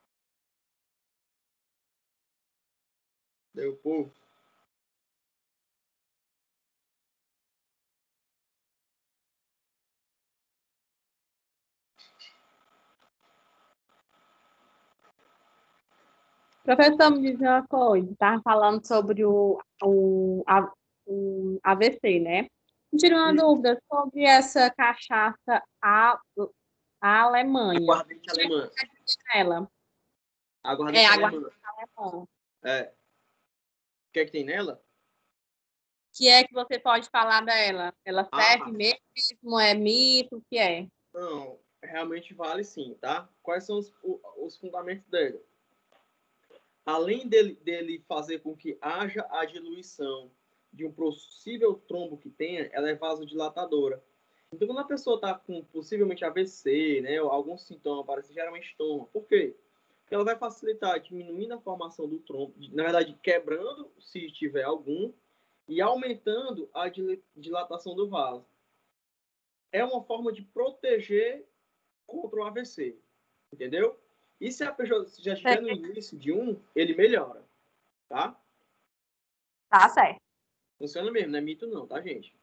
Deu povo. Professor, me diz uma coisa, estava falando sobre o, o, a- o A V C, né? Me tira uma Isso. dúvida sobre essa cachaça a, a Alemanha. Aguardente alemã. Ela Aguardente é alemã. aguardente alemã. É. O que é que tem nela? O que é que você pode falar dela? Ela serve Ah, mesmo? É mito? O que é? não. Realmente vale sim, tá? Quais são os, o- os fundamentos dela? Além dele, dele fazer com que haja a diluição de um possível trombo que tenha, ela é vasodilatadora. Então, quando a pessoa está com possivelmente A V C, né, ou algum sintoma, parece geralmente toma. Por quê? Porque ela vai facilitar diminuindo a formação do trombo, na verdade, quebrando, se tiver algum, e aumentando a dilatação do vaso. É uma forma de proteger contra o A V C, entendeu? E se a pessoa já estiver no início de um, ele melhora, tá? Tá certo. Funciona mesmo, não é mito não, tá, gente?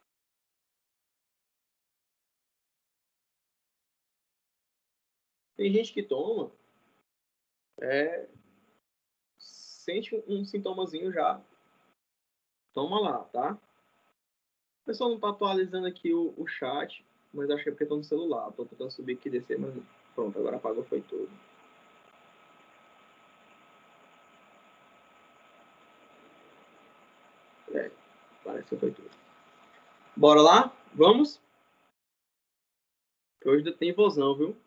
Tem gente que toma, é, sente um, um sintomazinho já, toma lá, tá? O pessoal não tá atualizando aqui o, o chat, mas acho que é porque tô no celular. Tô tentando subir aqui e descer, mas pronto, agora apagou, foi tudo. É, parece que foi tudo. Bora lá? Vamos? Que hoje tem vozão, viu?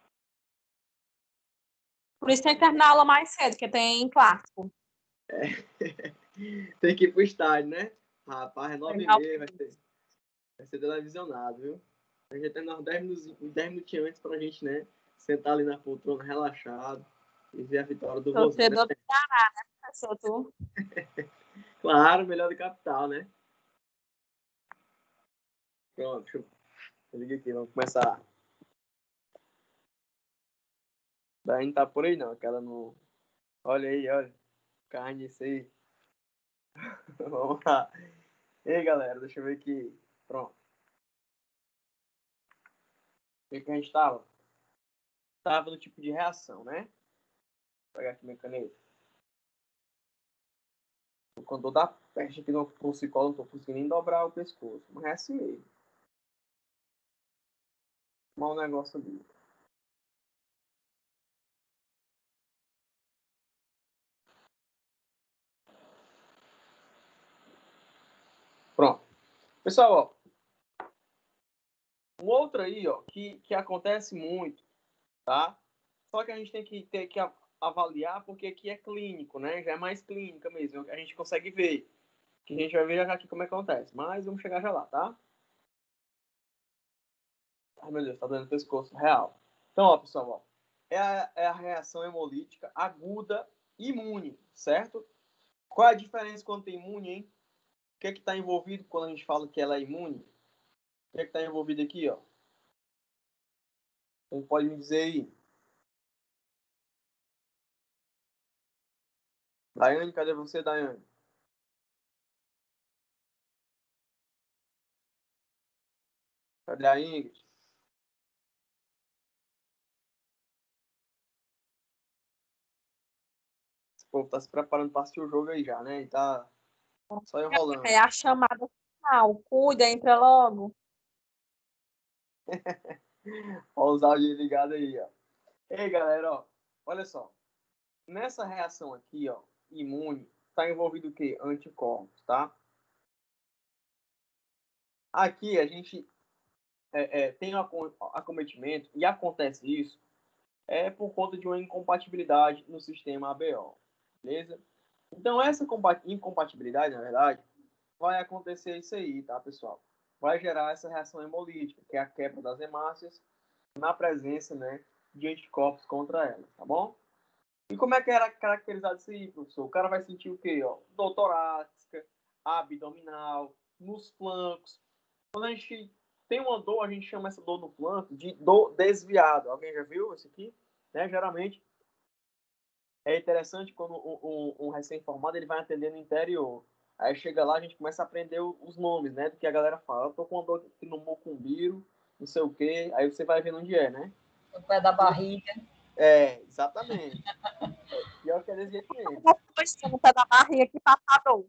Por isso tem que terminar a aula mais cedo, porque tem clássico. É. Tem que ir pro estádio, né? Rapaz, é nove e meia, vai ser, vai ser televisionado, viu? A gente tem uns dez minutos, dez minutinhos antes pra gente, né? Sentar ali na poltrona, relaxado, e ver a vitória do Vozão, né? Torcedor do Ceará, né, professor? Tu? Claro, melhor do capital, né? Pronto, deixa eu... eu ligar aqui, vamos começar. Daí não tá por aí não, aquela no... Olha aí, olha. Carne, isso aí. Vamos lá. E aí, galera, deixa eu ver aqui. Pronto. O que, que a gente tava? Tava no tipo de reação, né? Vou pegar aqui minha caneta. Quando eu dou da peste aqui no psicólogo, não tô conseguindo nem dobrar o pescoço. Mas é assim mesmo. Mal negócio ali. Pronto. Pessoal, ó. Um outro aí, ó, que, que acontece muito, tá? Só que a gente tem que ter que avaliar porque aqui é clínico, né? Já é mais clínica mesmo. A gente consegue ver. Que a gente vai ver aqui como é que acontece. Mas vamos chegar já lá, tá? Ai, meu Deus, tá doendo o pescoço. Real. Então, ó, pessoal, ó. É a, é a reação hemolítica aguda imune, certo? Qual é a diferença quando tem imune, hein? O que é que está envolvido quando a gente fala que ela é imune? O que é que está envolvido aqui, ó? Quem pode me dizer aí? Daiane, cadê você, Daiane? Cadê a Ingrid? Esse povo tá se preparando para assistir o jogo aí já, né? E tá só enrolando. É a chamada final. Cuida, entra logo. Olha os áudios ligados aí, ó. Ei, galera, ó. Olha só. Nessa reação aqui, ó, imune, tá envolvido o quê? Anticorpos, tá? Aqui a gente é, é, tem acometimento e acontece isso é por conta de uma incompatibilidade no sistema A B O, beleza? Então essa incompatibilidade, na verdade, vai acontecer isso aí, tá, pessoal? Vai gerar essa reação hemolítica, que é a quebra das hemácias na presença, né, de anticorpos contra elas, tá bom? E como é que era caracterizado isso aí, professor? O cara vai sentir o quê? Ó? Dor torácica, abdominal, nos flancos. Quando a gente tem uma dor, a gente chama essa dor no flanco de dor desviada. Alguém já viu isso aqui? Né? Geralmente, é interessante quando um, um, um recém-formado ele vai atender no interior. Aí chega lá, a gente começa a aprender os nomes, né? Do que a galera fala. Eu tô com uma dor aqui no Mocumbiro, não sei o quê. Aí você vai vendo onde é, né? No pé da barriga. É, exatamente. É, pior que é desse jeito mesmo. No pé da barriga que passador.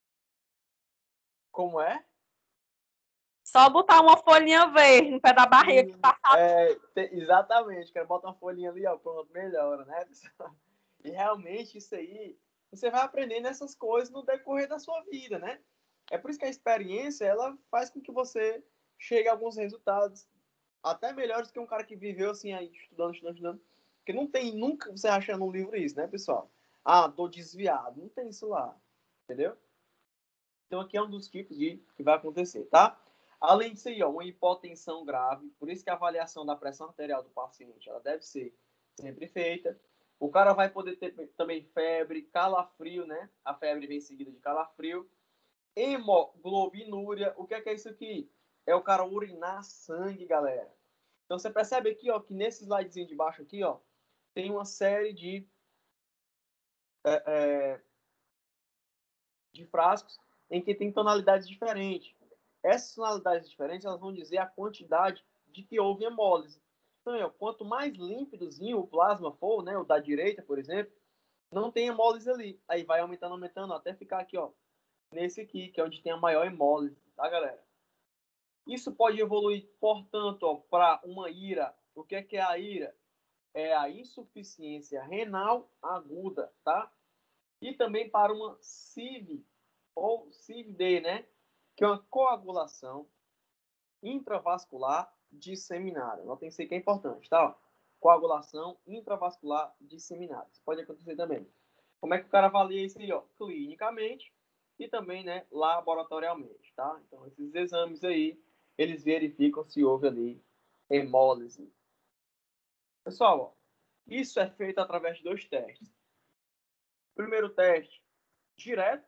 Como é? Só botar uma folhinha verde no pé da barriga que passador. É, te, exatamente. Quero botar uma folhinha ali, ó, pronto, melhora, né? E realmente isso aí, você vai aprendendo essas coisas no decorrer da sua vida, né? É por isso que a experiência, ela faz com que você chegue a alguns resultados até melhores que um cara que viveu assim aí, estudando, estudando, estudando. Porque não tem nunca você acha num livro isso, né, pessoal? Ah, tô desviado. Não tem isso lá, entendeu? Então aqui é um dos tipos de que vai acontecer, tá? Além disso aí, ó, uma hipotensão grave, por isso que a avaliação da pressão arterial do paciente, ela deve ser sempre feita. O cara vai poder ter também febre, calafrio, né? A febre vem seguida de calafrio. Hemoglobinúria, o que é que é isso aqui? É o cara urinar sangue, galera. Então você percebe aqui, ó, que nesse slidezinho de baixo aqui, ó, tem uma série de é, é, de frascos em que tem tonalidades diferentes. Essas tonalidades diferentes, elas vão dizer a quantidade de que houve hemólise. Então, ó, quanto mais límpidozinho o plasma for, né, o da direita, por exemplo, não tem hemólise ali. Aí vai aumentando, aumentando, até ficar aqui, ó, nesse aqui, que é onde tem a maior hemólise, tá, galera? Isso pode evoluir, portanto, para uma ira. O que é, que é a ira? É a insuficiência renal aguda, tá? E também para uma C I V, ou C I V D, né? Que é uma coagulação intravascular disseminada. Notem isso aí que é importante, tá? Coagulação intravascular disseminada. Isso pode acontecer também. Como é que o cara avalia isso aí, ó? Clinicamente e também, né, laboratorialmente, tá? Então, esses exames aí, eles verificam se houve ali hemólise. Pessoal, ó, isso é feito através de dois testes. Primeiro teste, direto,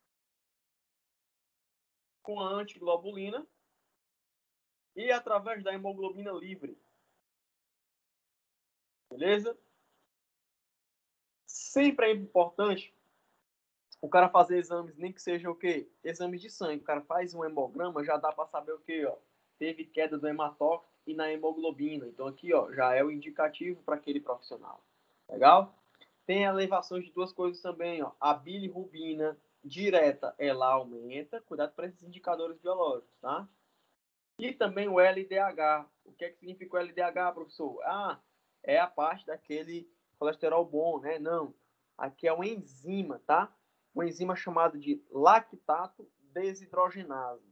com a antiglobulina e através da hemoglobina livre. Beleza? Sempre é importante o cara fazer exames, nem que seja o quê? Exames de sangue. O cara faz um hemograma, já dá para saber o quê, ó? Teve queda do hematócrito e na hemoglobina. Então aqui, ó, já é o indicativo para aquele profissional. Legal? Tem elevações de duas coisas também, ó. A bilirrubina direta, ela aumenta. Cuidado para esses indicadores biológicos, tá? E também o L D H. O que é que significa o L D H, professor? Ah, é a parte daquele colesterol bom, né? Não. Aqui é uma enzima, tá? Uma enzima chamada de lactato desidrogenase.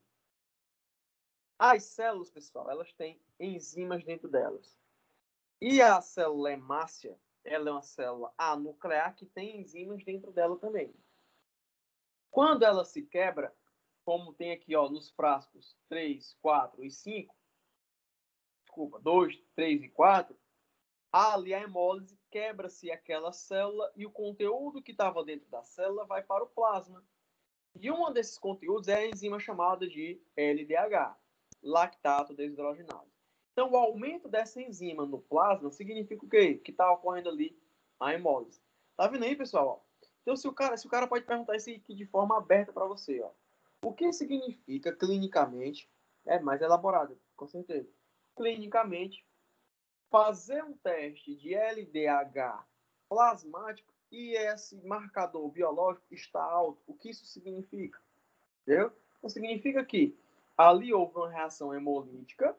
As células, pessoal, elas têm enzimas dentro delas. E a célula hemácia, ela é uma célula anuclear que tem enzimas dentro dela também. Quando ela se quebra, como tem aqui, ó, nos frascos três, quatro e cinco, desculpa, dois, três e quatro, ali a hemólise quebra-se aquela célula e o conteúdo que estava dentro da célula vai para o plasma. E um desses conteúdos é a enzima chamada de L D H, lactato desidrogenase. Então, o aumento dessa enzima no plasma significa o quê? Que está ocorrendo ali a hemólise. Tá vendo aí, pessoal? Então, se o cara, se o cara pode perguntar isso aqui de forma aberta para você, ó. O que significa clinicamente, é mais elaborado, com certeza. Clinicamente, fazer um teste de L D H plasmático e esse marcador biológico está alto. O que isso significa? Entendeu? Então, significa que ali houve uma reação hemolítica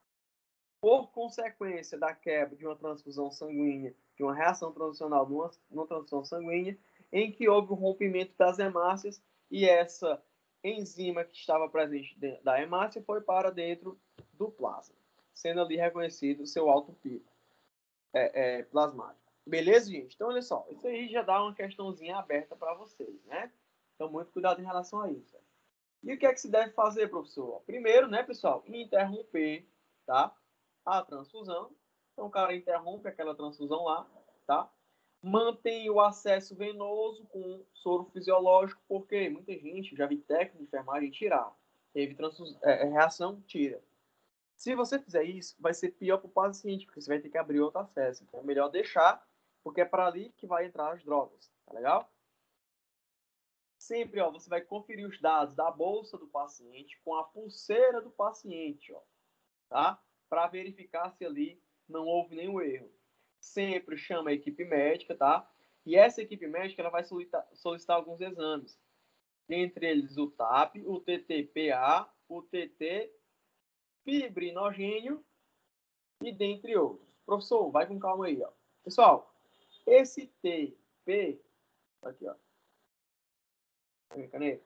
por consequência da quebra de uma transfusão sanguínea, de uma reação transicional numa, numa transfusão sanguínea, em que houve o rompimento das hemácias e essa enzima que estava presente dentro da hemácia foi para dentro do plasma, sendo ali reconhecido o seu alto pico é, é, plasmático. Beleza, gente? Então, olha só, isso aí já dá uma questãozinha aberta para vocês, né? Então, muito cuidado em relação a isso. E o que é que se deve fazer, professor? Primeiro, né, pessoal, interromper, tá? A transfusão. Então, o cara interrompe aquela transfusão lá, tá? Mantém o acesso venoso com soro fisiológico, porque muita gente, já vi técnico de enfermagem tirar. Teve transfus... é, reação, tira. Se você fizer isso, vai ser pior para o paciente, porque você vai ter que abrir outro acesso. Então é melhor deixar, porque é para ali que vai entrar as drogas, tá legal? Sempre, ó, você vai conferir os dados da bolsa do paciente com a pulseira do paciente, ó, tá? Para verificar se ali não houve nenhum erro. Sempre chama a equipe médica, tá? E essa equipe médica ela vai solicitar, solicitar alguns exames. Entre eles o T A P, o T T P A, o T T fibrinogênio e dentre outros. Professor, vai com calma aí, ó. Pessoal, esse T P, aqui, ó. A minha caneta.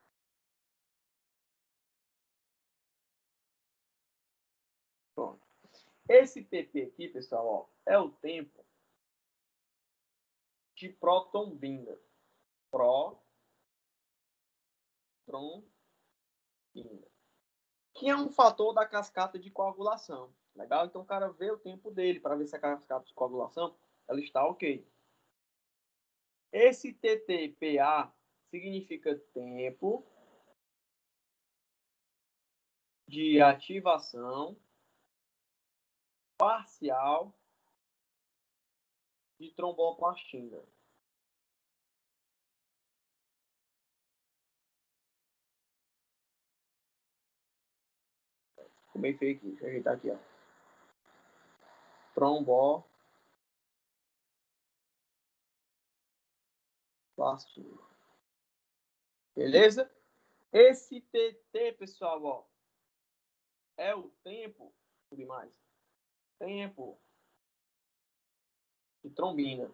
Pronto. Esse T P aqui, pessoal, ó, é o tempo de protombina. Protombina. Que é um fator da cascata de coagulação. Legal? Então o cara vê o tempo dele para ver se a cascata de coagulação ela está ok. Esse T T P A significa tempo de ativação parcial de tromboplastina. Ficou bem feio aqui. Deixa eu ajeitar aqui, ó. Tromboplastina. Beleza? Esse T T, pessoal, ó, é o tempo, tudo mais, tempo de trombina.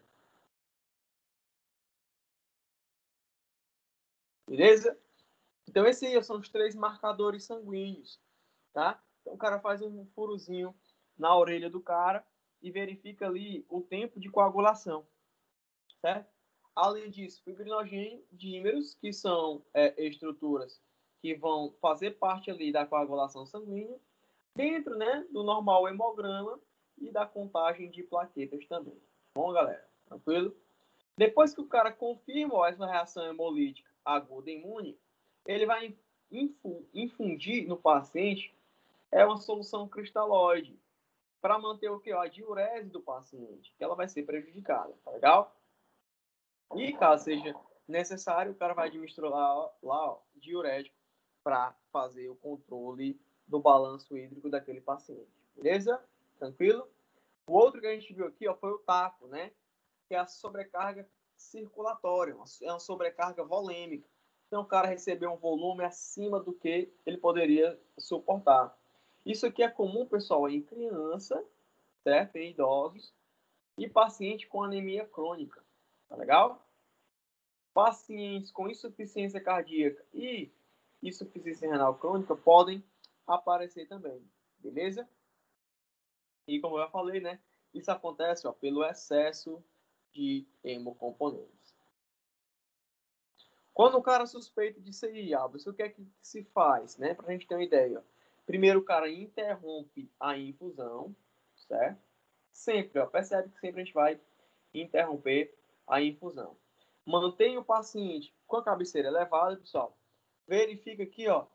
Beleza? Então, esses aí são os três marcadores sanguíneos, tá? Então, o cara faz um furozinho na orelha do cara e verifica ali o tempo de coagulação, certo? Além disso, fibrinogênio, dímeros, que são é, estruturas que vão fazer parte ali da coagulação sanguínea, dentro, né, do normal hemograma e da contagem de plaquetas também. Bom, galera, tranquilo? Depois que o cara confirma ó, essa reação hemolítica aguda imune, ele vai infundir no paciente é uma solução cristalóide para manter o que? A diurese do paciente, que ela vai ser prejudicada, tá legal? E caso seja necessário, o cara vai administrar lá, lá ó, diurético para fazer o controle do balanço hídrico daquele paciente. Beleza? Tranquilo? O outro que a gente viu aqui ó, foi o taco, né? Que é a sobrecarga circulatória, é uma sobrecarga volêmica. Então, o cara recebeu um volume acima do que ele poderia suportar. Isso aqui é comum, pessoal, em criança, certo? Em idosos e paciente com anemia crônica. Tá legal? Pacientes com insuficiência cardíaca e insuficiência renal crônica podem aparecer também. Beleza? E como eu já falei, né? Isso acontece ó, pelo excesso de hemocomponentes. Quando o cara suspeita de C I A, o que é que se faz, né? Para a gente ter uma ideia. Primeiro, o cara interrompe a infusão, certo? Sempre, ó, percebe que sempre a gente vai interromper a infusão. Mantém o paciente com a cabeceira elevada, pessoal. Verifica aqui, ó.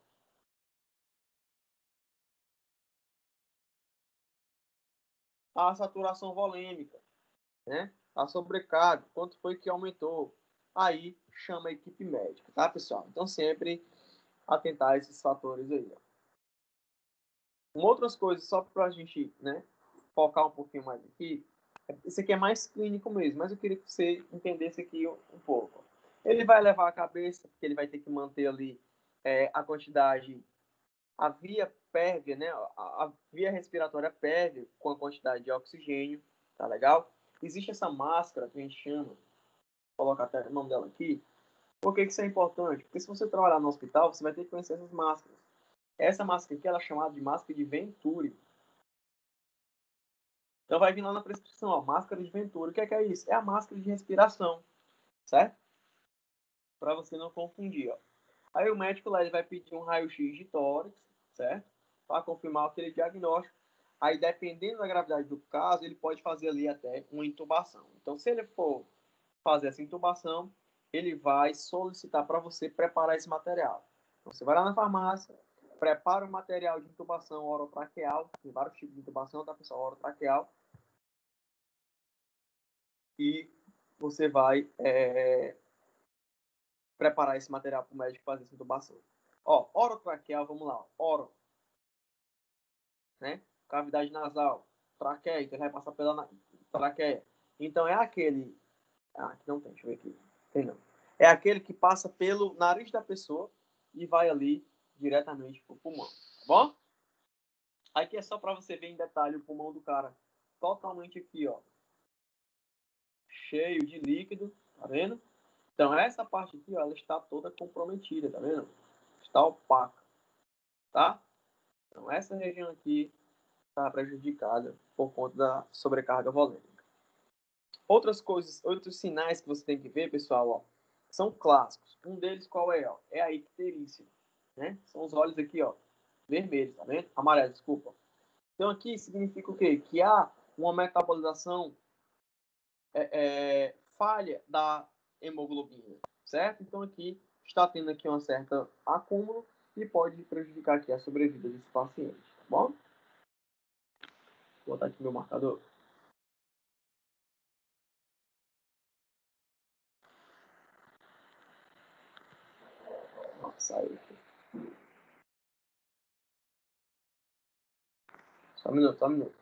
A saturação volêmica, né? A sobrecarga, quanto foi que aumentou. Aí chama a equipe médica, tá, pessoal? Então sempre atentar a esses fatores aí, ó. Uma outras coisas, só para a gente, né, focar um pouquinho mais aqui, isso aqui é mais clínico mesmo, mas eu queria que você entendesse aqui um pouco. Ele vai levar a cabeça, porque ele vai ter que manter ali é, a quantidade, a via pérvia, né, a, a via respiratória pérvia com a quantidade de oxigênio, tá legal? Existe essa máscara que a gente chama, vou colocar até o nome dela aqui. Por que isso é importante? Porque se você trabalhar no hospital, você vai ter que conhecer essas máscaras. Essa máscara aqui ela é chamada de máscara de Venturi. Então vai vir lá na prescrição, ó, máscara de Venturi. O que é, que é isso? É a máscara de respiração, certo? Para você não confundir, ó. Aí o médico lá ele vai pedir um raio-x de tórax, certo? Para confirmar aquele diagnóstico. Aí dependendo da gravidade do caso, ele pode fazer ali até uma intubação. Então se ele for fazer essa intubação, ele vai solicitar para você preparar esse material. Então você vai lá na farmácia, prepara o material de intubação orotraqueal. Tem vários tipos de intubação, tá, pessoal? Orotraqueal. E você vai é, preparar esse material para o médico fazer essa intubação. Ó, orotraqueal, vamos lá. Oro, né? Cavidade nasal, traqueia, então ele vai passar pela traqueia. Então é aquele... Ah, aqui não tem, deixa eu ver aqui. Tem não. É aquele que passa pelo nariz da pessoa e vai ali diretamente pro pulmão, tá bom? Aqui é só para você ver em detalhe o pulmão do cara. Totalmente aqui, ó. Cheio de líquido, tá vendo? Então essa parte aqui, ó, ela está toda comprometida, tá vendo? Está opaca, tá? Então essa região aqui está prejudicada por conta da sobrecarga volêmica. Outras coisas, outros sinais que você tem que ver, pessoal, ó, são clássicos. Um deles qual é? Ó? É a icterícia, né? São os olhos aqui, ó, vermelhos, tá vendo? Amarelo, desculpa. Então aqui significa o quê? Que há uma metabolização é, é, falha da hemoglobina, certo? Então aqui está tendo aqui uma certa acúmulo e pode prejudicar aqui a sobrevida desse paciente, tá bom? Vou botar aqui meu marcador. Saiu aqui. Só um minuto, só um minuto.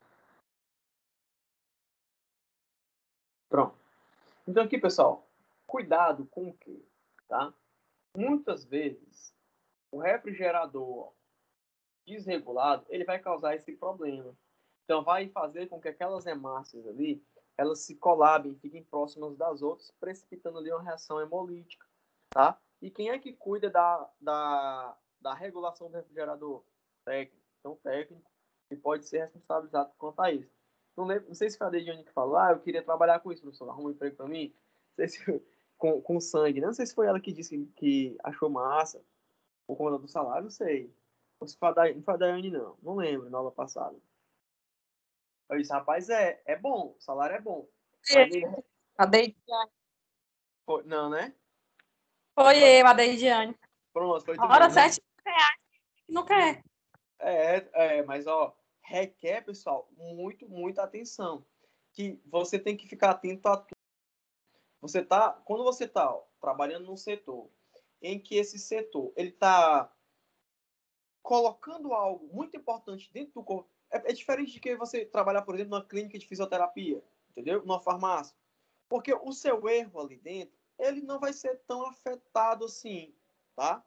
Pronto. Então aqui, pessoal, cuidado com o quê? Tá? Muitas vezes, o refrigerador desregulado, ele vai causar esse problema. Então vai fazer com que aquelas hemácias ali, elas se colabem, fiquem próximas das outras, precipitando ali uma reação hemolítica, tá? E quem é que cuida da, da, da regulação do refrigerador? Técnico. Então, técnico, que pode ser responsabilizado quanto a isso. Não, lembro, não sei se foi a Dejiane que falou, ah, eu queria trabalhar com isso, professor, arruma um emprego para mim. Não sei se, com, com sangue. Não sei se foi ela que disse que achou massa, por conta do salário, não sei. Ou se foi a Daiane, não foi a Daiane, não. Não lembro, na aula passada. Eu disse, rapaz, é, é bom, o salário é bom. Mas ele... A Deidiane. Foi, não, né? Foi eu, a Deidiane. Pronto, foi tu Hora mesmo. sete reais. Não quer. É, é, mas, ó, requer, pessoal, muito, muita atenção. Que você tem que ficar atento a tudo. Você tá, quando você tá ó, trabalhando num setor em que esse setor, ele tá colocando algo muito importante dentro do corpo, é, é diferente de que você trabalhar, por exemplo, numa clínica de fisioterapia, entendeu? Numa farmácia. Porque o seu erro ali dentro, ele não vai ser tão afetado assim, tá?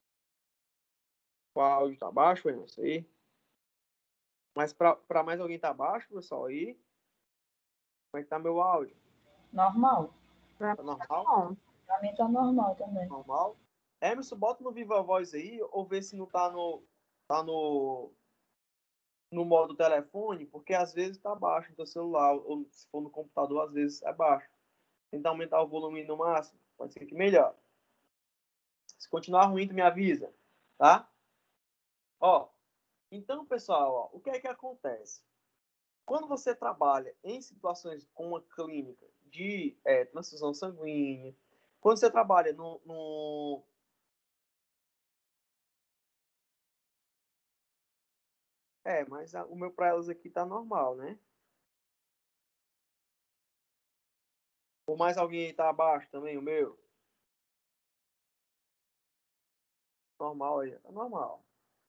O áudio tá baixo, eu não sei. Mas para mais alguém tá baixo, pessoal, aí, como é que tá meu áudio? Normal. Tá normal? Pra mim tá normal também. Normal. Emerson, bota no Viva Voz aí, ou vê se não tá no, tá no, no modo telefone, porque às vezes tá baixo no teu celular, ou se for no computador, às vezes é baixo. Tentar aumentar o volume no máximo, pode ser que melhore. Se continuar ruim, tu me avisa, tá? Ó, então, pessoal, ó, o que é que acontece? Quando você trabalha em situações com uma clínica de é, transfusão sanguínea, quando você trabalha no, no... É, mas a, o meu para elas aqui tá normal, né? Ou mais alguém aí tá abaixo também, o meu? Normal aí, tá normal.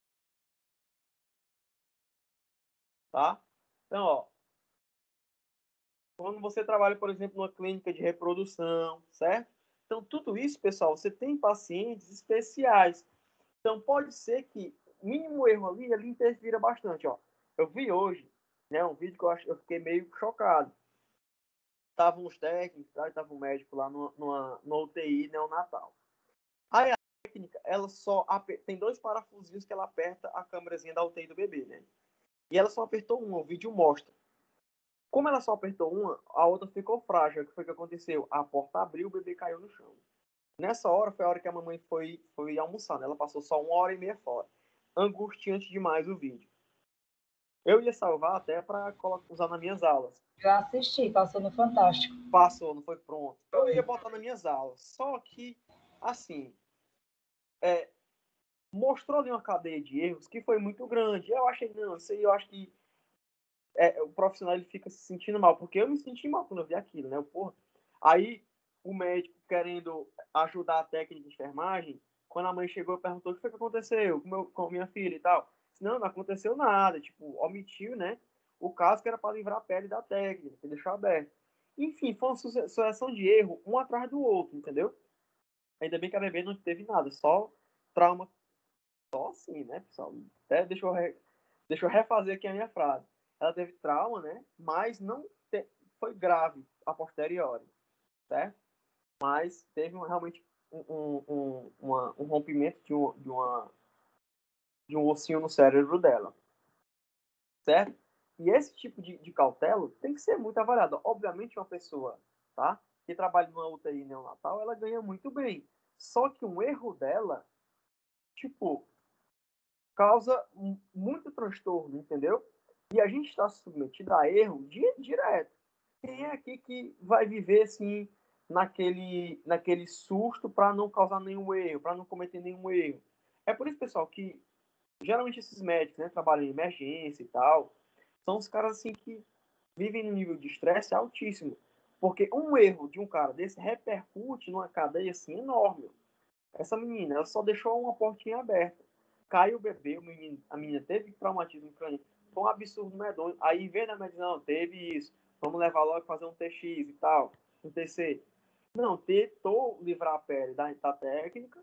Tá? Então, ó, quando você trabalha, por exemplo, numa clínica de reprodução, certo? Então, tudo isso, pessoal, você tem pacientes especiais. Então, pode ser que o mínimo erro ali, ele interfira bastante, ó. Eu vi hoje, né, um vídeo que eu, ach, eu fiquei meio chocado. Estavam os técnicos, tá? Estava um médico lá numa, numa, numa U T I neonatal. Aí a técnica, ela só aper... tem dois parafusinhos que ela aperta a câmerazinha da U T I do bebê, né? E ela só apertou um, o vídeo mostra. Como ela só apertou uma, a outra ficou frágil. O que foi que aconteceu? A porta abriu, o bebê caiu no chão. Nessa hora foi a hora que a mamãe foi, foi almoçar, né? Ela passou só uma hora e meia fora. Angustiante demais o vídeo. Eu ia salvar até para usar nas minhas aulas. Eu assisti, passou no Fantástico. Passou, não foi pronto. Eu ia botar nas minhas aulas. Só que, assim, é, mostrou ali uma cadeia de erros que foi muito grande. Eu achei, não, isso aí eu acho que é, o profissional ele fica se sentindo mal, porque eu me senti mal quando eu vi aquilo, né? Porra. Aí o médico querendo ajudar a técnica de enfermagem, quando a mãe chegou e perguntou o que foi que aconteceu com, meu, com minha filha e tal. Disse, não, não aconteceu nada, tipo, omitiu, né? O caso que era para livrar a pele da técnica, que deixou aberto. Enfim, foi uma sucessão de erro, um atrás do outro, entendeu? Ainda bem que a bebê não teve nada, só trauma, só assim, né, pessoal? Até deixa eu, re... deixa eu refazer aqui a minha frase. Ela teve trauma, né? Mas não te... foi grave a posteriori, certo? Mas teve um, realmente um, um, um, uma, um rompimento de, um, de, uma, de um ossinho no cérebro dela, certo? E esse tipo de, de cautela tem que ser muito avaliado. Obviamente, uma pessoa, tá, que trabalha numa U T I neonatal, ela ganha muito bem. Só que um erro dela, tipo, causa muito transtorno, entendeu? E a gente está submetido a erro direto. Quem é aqui que vai viver assim naquele, naquele susto para não causar nenhum erro, para não cometer nenhum erro? É por isso, pessoal, que geralmente esses médicos, né, trabalham em emergência e tal, são os caras assim que vivem num nível de estresse altíssimo. Porque um erro de um cara desse repercute numa cadeia assim enorme. Essa menina, ela só deixou uma portinha aberta. Caiu o bebê, o menino, a menina teve traumatismo craniano. Foi um absurdo medonho. Aí, em vez da medicina, não, teve isso. Vamos levar logo fazer um T X e tal, um T C. Não, tentou livrar a pele da, da técnica,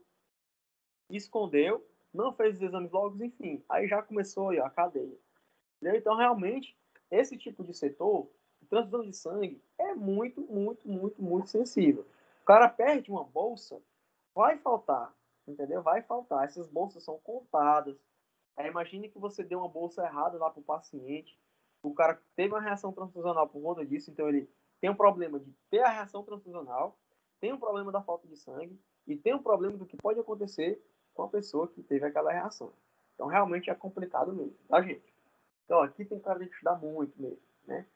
escondeu, não fez os exames logo, enfim. Aí já começou aí, ó, a cadeia. Entendeu? Então, realmente, esse tipo de setor, transfusão de sangue, é muito, muito, muito, muito sensível. O cara perde uma bolsa, vai faltar, entendeu? Vai faltar. Essas bolsas são contadas. É, imagine que você deu uma bolsa errada lá para o paciente, o cara teve uma reação transfusional por conta disso, então ele tem um problema de ter a reação transfusional, tem um problema da falta de sangue e tem um problema do que pode acontecer com a pessoa que teve aquela reação. Então, realmente é complicado mesmo, tá, gente? Então, aqui tem cara de estudar muito mesmo, né?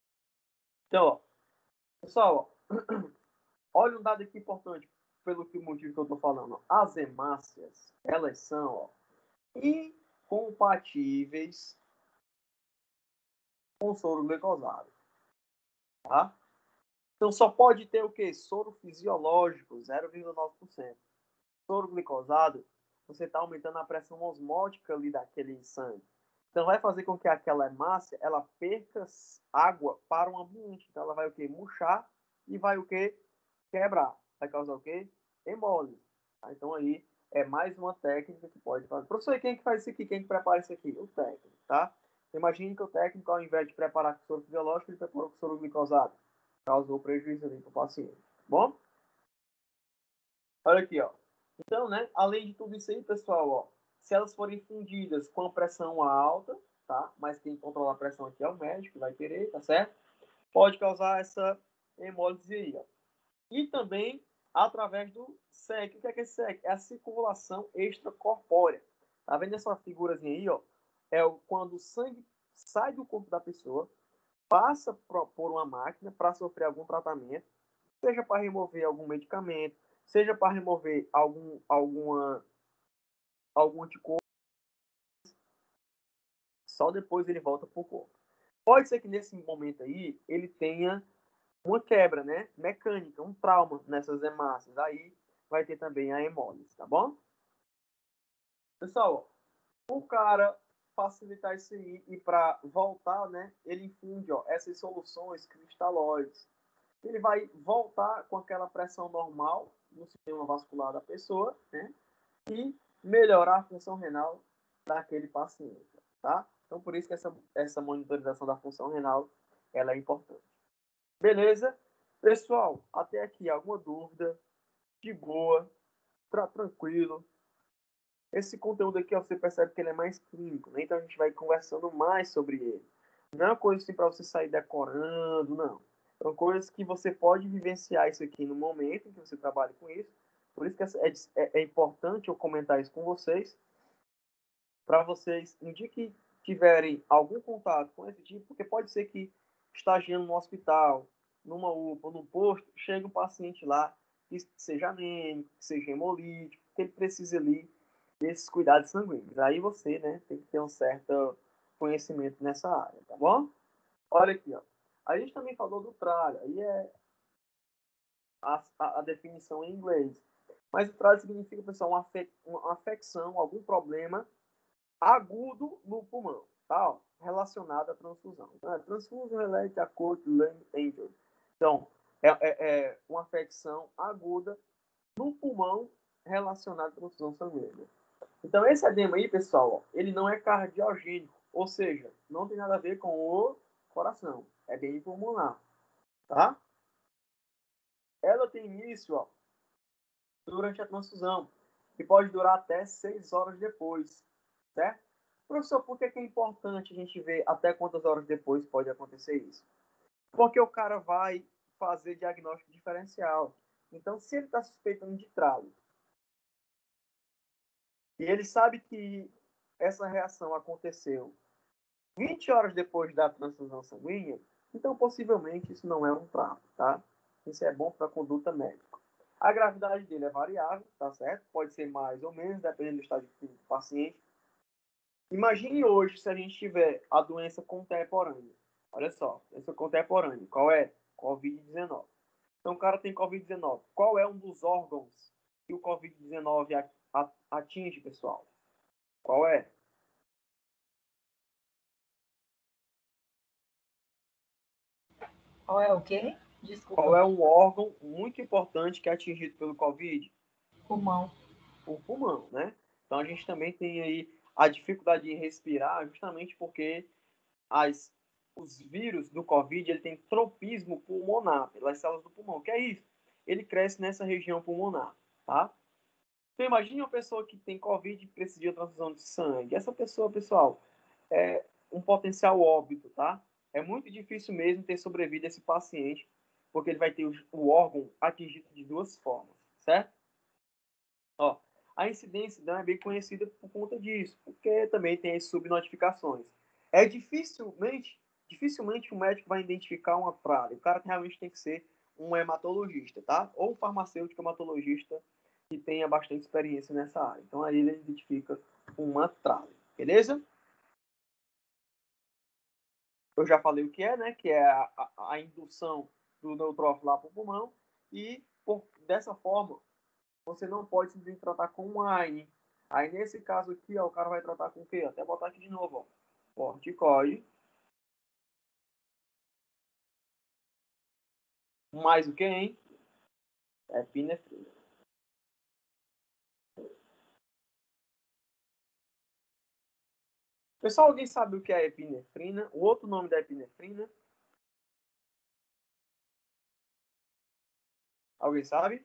Então, ó, pessoal, ó, olha um dado aqui importante, pelo que motivo que eu estou falando. As hemácias, elas são ó, incompatíveis com soro glicosado, tá? Então, só pode ter o quê? Soro fisiológico, zero vírgula nove por cento. Soro glicosado, você está aumentando a pressão osmótica ali daquele sangue. Então, vai fazer com que aquela hemácia, ela perca água para o ambiente. Então, ela vai o quê? Murchar e vai o quê? Quebrar. Vai causar o quê? Hemólise. Tá? Então, aí, é mais uma técnica que pode fazer. Professor, quem é que faz isso aqui? Quem é que prepara isso aqui? O técnico, tá? Imagine que o técnico, ao invés de preparar com soro fisiológico, ele preparou com soro glicosado. Causou prejuízo ali para o paciente. Bom? Olha aqui, ó. Então, né, além de tudo isso aí, pessoal, ó, se elas forem fundidas com a pressão alta, tá? Mas quem controla a pressão aqui é o médico, que vai querer, tá certo? Pode causar essa hemólise aí, ó. E também através do S E C. O que é, que é esse S E C? É a circulação extracorpórea. Tá vendo essa figurazinha aí, ó? É o, quando o sangue sai do corpo da pessoa, passa por uma máquina para sofrer algum tratamento, seja para remover algum medicamento, seja para remover algum, alguma, algum anticorpo, só depois ele volta para o corpo. Pode ser que nesse momento aí ele tenha uma quebra, né, mecânica, um trauma nessas hemácias. Aí vai ter também a hemólise, tá bom? Pessoal, o cara facilitar isso aí e para voltar, né, ele infunde ó, essas soluções cristalóides. Ele vai voltar com aquela pressão normal no sistema vascular da pessoa, né? E melhorar a função renal daquele paciente, tá? Então, por isso que essa, essa monitorização da função renal, ela é importante. Beleza? Pessoal, até aqui, alguma dúvida? De boa, tá tranquilo. Esse conteúdo aqui, ó, você percebe que ele é mais clínico, né? Então, a gente vai conversando mais sobre ele. Não é uma coisa assim para você sair decorando, não. São coisas que você pode vivenciar isso aqui no momento em que você trabalha com isso. Por isso que é, é, é importante eu comentar isso com vocês, para vocês, no dia que tiverem algum contato com esse tipo, porque pode ser que estagiando no hospital, numa U P A, num posto, chegue um paciente lá que seja anêmico, que seja hemolítico, que ele precise ali desses cuidados sanguíneos. Aí você, né, tem que ter um certo conhecimento nessa área, tá bom? Olha aqui, ó. A gente também falou do tralho, aí é a, a, a definição em inglês. Mas o tralho significa, pessoal, uma, afe, uma afecção, algum problema agudo no pulmão, tá? Ó, relacionado à transfusão. Então, é transfusion related acute lung injury. Então, é, é, é uma afecção aguda no pulmão relacionada à transfusão sanguínea. Então, esse edema aí, pessoal, ó, ele não é cardiogênico, ou seja, não tem nada a ver com o coração, é bem pulmonar, tá? Ela tem início, ó, durante a transfusão, e pode durar até seis horas depois, certo? Professor, por que é importante a gente ver até quantas horas depois pode acontecer isso? Porque o cara vai fazer diagnóstico diferencial. Então, se ele está suspeitando de tralo, e ele sabe que essa reação aconteceu vinte horas depois da transfusão sanguínea, então possivelmente isso não é um tralo, tá? Isso é bom para a conduta médica. A gravidade dele é variável, tá certo? Pode ser mais ou menos, dependendo do estado do paciente. Imagine hoje se a gente tiver a doença contemporânea. Olha só, doença contemporânea. Qual é? covid dezenove. Então o cara tem covid dezenove. Qual é um dos órgãos que o covid dezenove atinge, pessoal? Qual é? Qual é o quê? Desculpa. Qual é um órgão muito importante que é atingido pelo Covid? Pulmão. O pulmão, né? Então a gente também tem aí a dificuldade de respirar justamente porque as, os vírus do Covid ele tem tropismo pulmonar pelas células do pulmão. O que é isso? Ele cresce nessa região pulmonar, tá? Então imagine uma pessoa que tem Covid e precisa de transfusão de sangue. Essa pessoa, pessoal, é um potencial óbito, tá? É muito difícil mesmo ter sobrevivido esse paciente, porque ele vai ter o órgão atingido de duas formas, certo? Ó, a incidência não é bem conhecida por conta disso, porque também tem as subnotificações. É dificilmente, dificilmente o médico vai identificar uma tralha. O cara realmente tem que ser um hematologista, tá? Ou um farmacêutico hematologista que tenha bastante experiência nessa área. Então aí ele identifica uma tralha, beleza? Eu já falei o que é, né? Que é a, a, a indução do neutrófilo lá para o pulmão. E por, dessa forma, você não pode simplesmente tratar com um A I N. Aí nesse caso aqui, ó, o cara vai tratar com o quê? Até botar aqui de novo, ó. Corticoide. Mais o que, hein? Epinefrina. Pessoal, alguém sabe o que é epinefrina? O outro nome da epinefrina? Alguém sabe?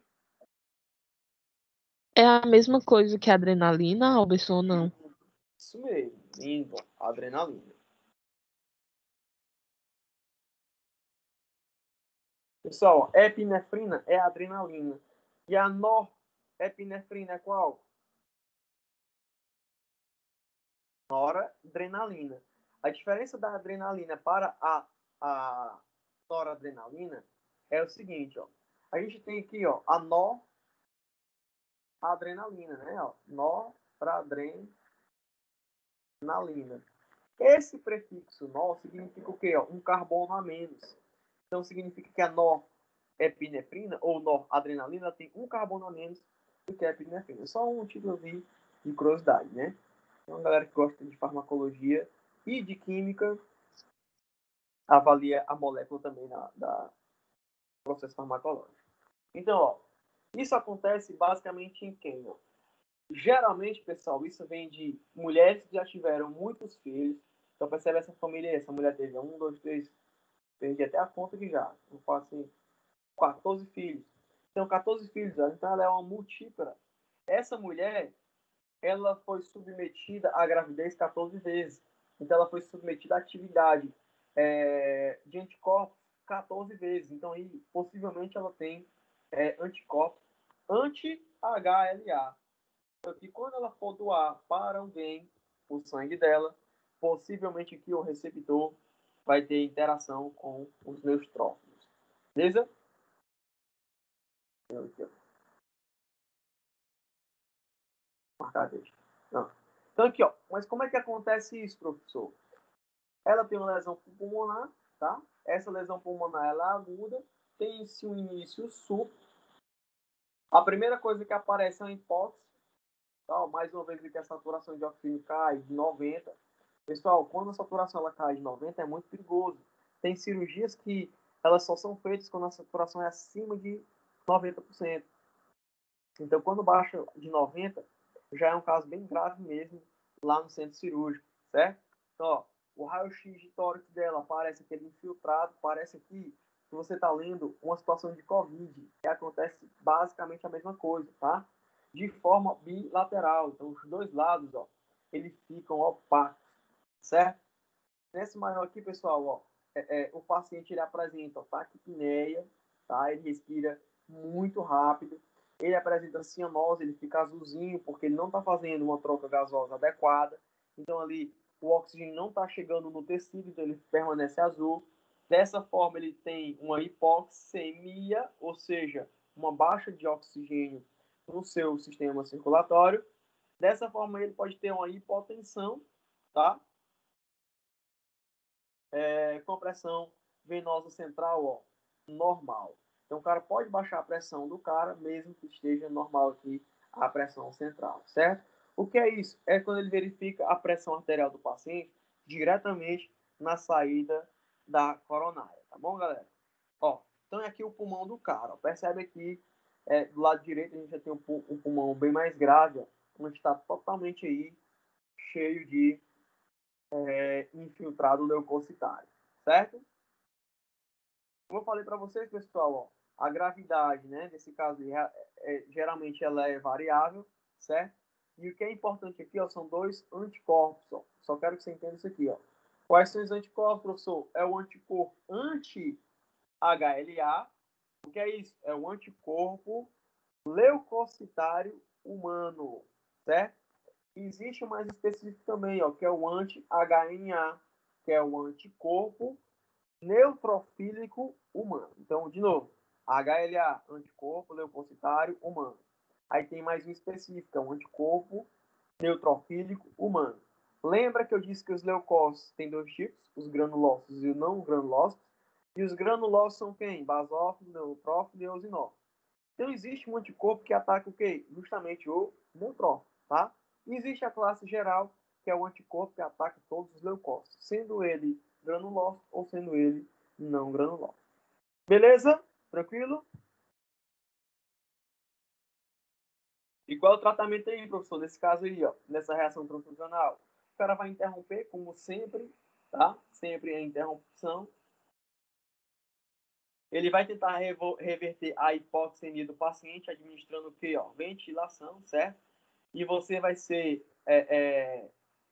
É a mesma coisa que a adrenalina, Alberson, ou não? Isso mesmo. Lindo. Adrenalina. Pessoal, epinefrina é adrenalina. E a norepinefrina é qual? Noradrenalina. A diferença da adrenalina para a, a noradrenalina é o seguinte, ó. A gente tem aqui, ó, a noradrenalina, né? Ó, noradrenalina. Esse prefixo nó significa o quê? Ó? Um carbono a menos. Então significa que a norepinefrina ou noradrenalina tem um carbono a menos do que a epinefrina. Só um títulozinho de curiosidade, né? Então, a galera que gosta de farmacologia e de química avalia a molécula também na, da processo farmacológico. Então, ó, isso acontece basicamente em quem? Ó? Geralmente, pessoal, isso vem de mulheres que já tiveram muitos filhos. Então, percebe essa família, essa mulher teve um, dois, três, perdi até a conta que já. Eu faço assim, quatorze filhos. Então, quatorze filhos, ó, então ela é uma multípara. Essa mulher, ela foi submetida à gravidez quatorze vezes. Então, ela foi submetida à atividade é, de anticorpos quatorze vezes. Então, aí, possivelmente, ela tem é, anticorpos anti-H L A. Então, que quando ela for doar para alguém o sangue dela, possivelmente aqui o receptor vai ter interação com os neutrófilos. Beleza? Marcar texto. Então aqui, ó, mas como é que acontece isso, professor? Ela tem uma lesão pulmonar, tá? Essa lesão pulmonar, ela é aguda, tem-se um início súbito. A primeira coisa que aparece é uma hipóxia, tá? Mais uma vez que a saturação de oxigênio cai de noventa. Pessoal, quando a saturação ela cai de noventa, é muito perigoso. Tem cirurgias que elas só são feitas quando a saturação é acima de noventa por cento. Então, quando baixa de noventa, já é um caso bem grave mesmo lá no centro cirúrgico, certo? Então, ó, o raio-x de tórax dela parece aquele infiltrado, parece aqui que você está lendo uma situação de Covid, que acontece basicamente a mesma coisa, tá? De forma bilateral. Então, os dois lados, ó, eles ficam opacos, certo? Nesse maior aqui, pessoal, ó, é, é, o paciente ele apresenta ó, taquipneia, tá? Ele respira muito rápido. Ele apresenta cianose, ele fica azulzinho, porque ele não está fazendo uma troca gasosa adequada. Então, ali, o oxigênio não está chegando no tecido, então ele permanece azul. Dessa forma, ele tem uma hipoxemia, ou seja, uma baixa de oxigênio no seu sistema circulatório. Dessa forma, ele pode ter uma hipotensão, tá? É, compressão venosa central, ó, normal. Então, o cara pode baixar a pressão do cara, mesmo que esteja normal aqui a pressão central, certo? O que é isso? É quando ele verifica a pressão arterial do paciente diretamente na saída da coronária, tá bom, galera? Ó, então é aqui o pulmão do cara, ó. Percebe aqui, é, do lado direito a gente já tem um, um pulmão bem mais grave, ó, onde está totalmente aí cheio de é, infiltrado leucocitário, certo? Como eu falei para vocês, pessoal, ó, a gravidade, né, nesse caso, é, é, geralmente ela é variável, certo? E o que é importante aqui, ó, são dois anticorpos, ó. Só quero que você entenda isso aqui, ó. Quais são os anticorpos, professor? É o anticorpo anti-H L A. O que é isso? É o anticorpo leucocitário humano, certo? Existe um mais específico também, ó, que é o anti-H N A, que é o anticorpo neutrofílico humano. Então, de novo, H L A, anticorpo leucocitário humano. Aí tem mais um específico, é um anticorpo neutrofílico humano. Lembra que eu disse que os leucócitos têm dois tipos, os granulócitos e os não granulócitos? E os granulócitos são quem? Basófilo, neutrófilo e eosinófilo. Então, existe um anticorpo que ataca o quê? Justamente o neutrófilo, tá? E existe a classe geral, que é o anticorpo que ataca todos os leucócitos, sendo ele granulócito ou sendo ele não granulócito. Beleza? Tranquilo? E qual é o tratamento aí, professor? Nesse caso aí, ó, nessa reação transfusional? O cara vai interromper, como sempre, tá? Sempre a interrupção. Ele vai tentar reverter a hipoxemia do paciente, administrando o quê? Ó? Ventilação, certo? E você vai ser, é, é,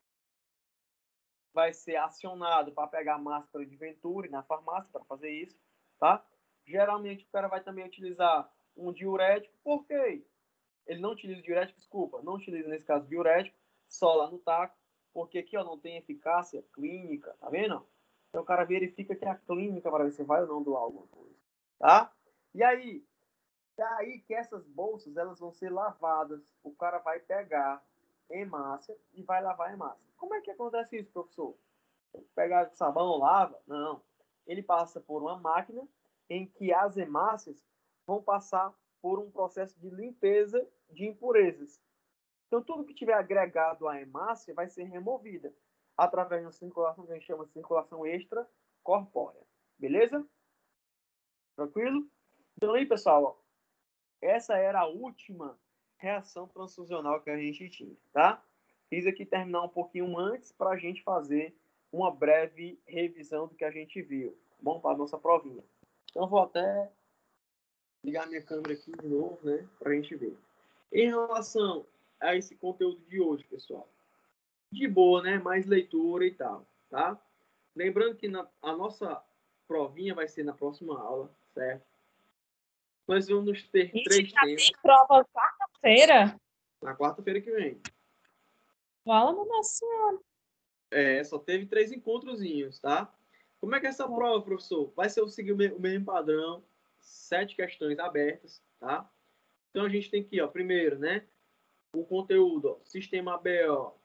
vai ser acionado para pegar máscara de Venturi na farmácia para fazer isso, tá? Geralmente o cara vai também utilizar um diurético, por quê? Ele não utiliza diurético, desculpa, não utiliza nesse caso diurético, só lá no taco, porque aqui ó, não tem eficácia clínica, tá vendo? Então o cara verifica que é a clínica para ver se vai ou não doar alguma coisa, tá? E aí, daí que essas bolsas elas vão ser lavadas, o cara vai pegar hemácia e vai lavar a hemácia. Como é que acontece isso, professor? Pegar sabão, lava? Não. Ele passa por uma máquina em que as hemácias vão passar por um processo de limpeza de impurezas. Então, tudo que tiver agregado à hemácia vai ser removida através de uma circulação que a gente chama de circulação extracorpórea. Beleza? Tranquilo? Então, aí, pessoal, ó, essa era a última reação transfusional que a gente tinha, tá? Fiz aqui terminar um pouquinho antes para a gente fazer uma breve revisão do que a gente viu. Bom, para a nossa provinha. Então, vou até ligar minha câmera aqui de novo, né? Para a gente ver. Em relação a esse conteúdo de hoje, pessoal. De boa, né? Mais leitura e tal, tá? Lembrando que na, a nossa provinha vai ser na próxima aula, certo? Nós vamos ter Gente, três já temas. tem prova quarta-feira? Na quarta-feira que vem. Fala, Nossa Senhora. É, só teve três encontrozinhos, tá? Como é que é essa prova, professor? Vai ser seguir o mesmo padrão, sete questões abertas, tá? Então a gente tem aqui, ó, primeiro, né? O conteúdo, ó, sistema B O,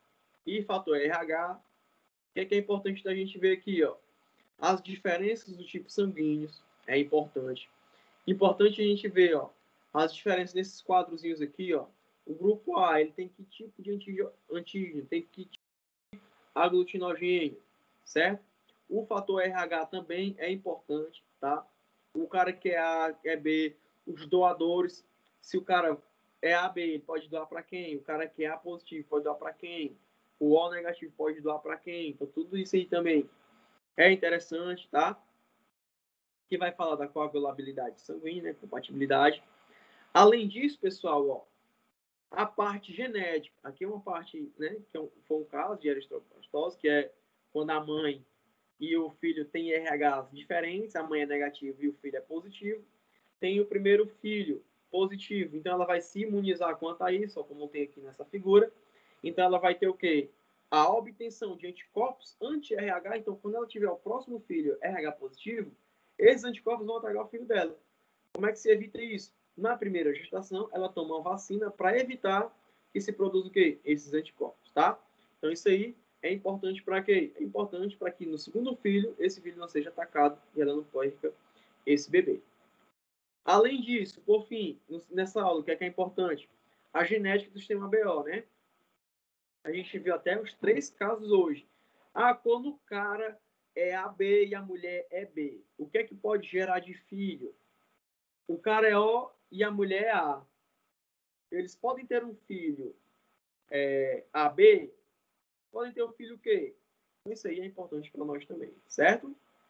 e fator R H. O que é, que é importante da gente ver aqui, ó? As diferenças do tipo sanguíneos é importante. Importante a gente ver, ó, as diferenças desses quadrozinhos aqui, ó. O grupo A, ele tem que tipo de antígeno, tem que tipo de aglutinogênio, certo? O fator R H também é importante, tá? O cara que é A, que é B, os doadores, se o cara é A B, ele pode doar para quem? O cara que é A positivo pode doar para quem? O O negativo pode doar para quem? Então, tudo isso aí também é interessante, tá? Que vai falar da coagulabilidade sanguínea, compatibilidade. Além disso, pessoal, ó, a parte genética. Aqui é uma parte, né, que é um, foi um caso de eritroblastose, que é quando a mãe e o filho têm R Hs diferentes, a mãe é negativa e o filho é positivo. Tem o primeiro filho positivo, então ela vai se imunizar quanto a isso, ó, como tem aqui nessa figura. Então ela vai ter o quê? A obtenção de anticorpos anti-R H. Então, quando ela tiver o próximo filho R H positivo, esses anticorpos vão atacar o filho dela. Como é que se evita isso? Na primeira gestação, ela toma uma vacina para evitar que se produza o quê? Esses anticorpos, tá? Então, isso aí é importante para quê? É importante para que no segundo filho, esse filho não seja atacado e ela não perca esse bebê. Além disso, por fim, nessa aula, o que é que é importante? A genética do sistema B O, né? A gente viu até os três casos hoje. Ah, quando o cara é A B e a mulher é B, o que é que pode gerar de filho? O cara é O e a mulher é A. Eles podem ter um filho é, A B, podem ter um filho Q. Isso aí é importante para nós também, certo?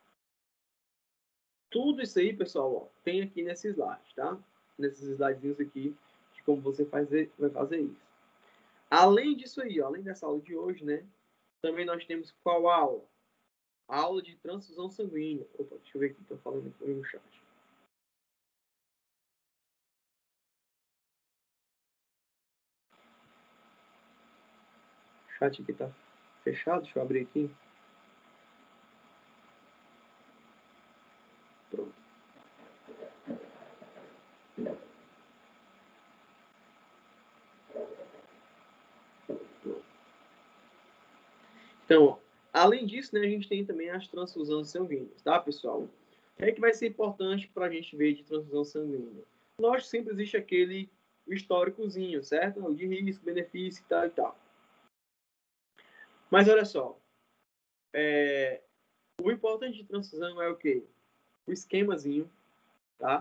Tudo isso aí, pessoal, ó, tem aqui nesse slide, tá? Nesses slidezinhos aqui, de como você fazer, vai fazer isso. Além disso aí, ó, além dessa aula de hoje, né? Também nós temos qual aula? A aula de transfusão sanguínea. Opa, deixa eu ver o que estão falando aqui no chat. O chat aqui tá fechado, deixa eu abrir aqui. Pronto. Então, ó, além disso, né, a gente tem também as transfusões sanguíneas, tá, pessoal? O que é que vai ser importante para a gente ver de transfusão sanguínea? Lógico, sempre existe aquele históricozinho, certo? O de risco, benefício e tal e tal. Mas olha só, é... o importante de transfusão é o quê? O esquemazinho, tá?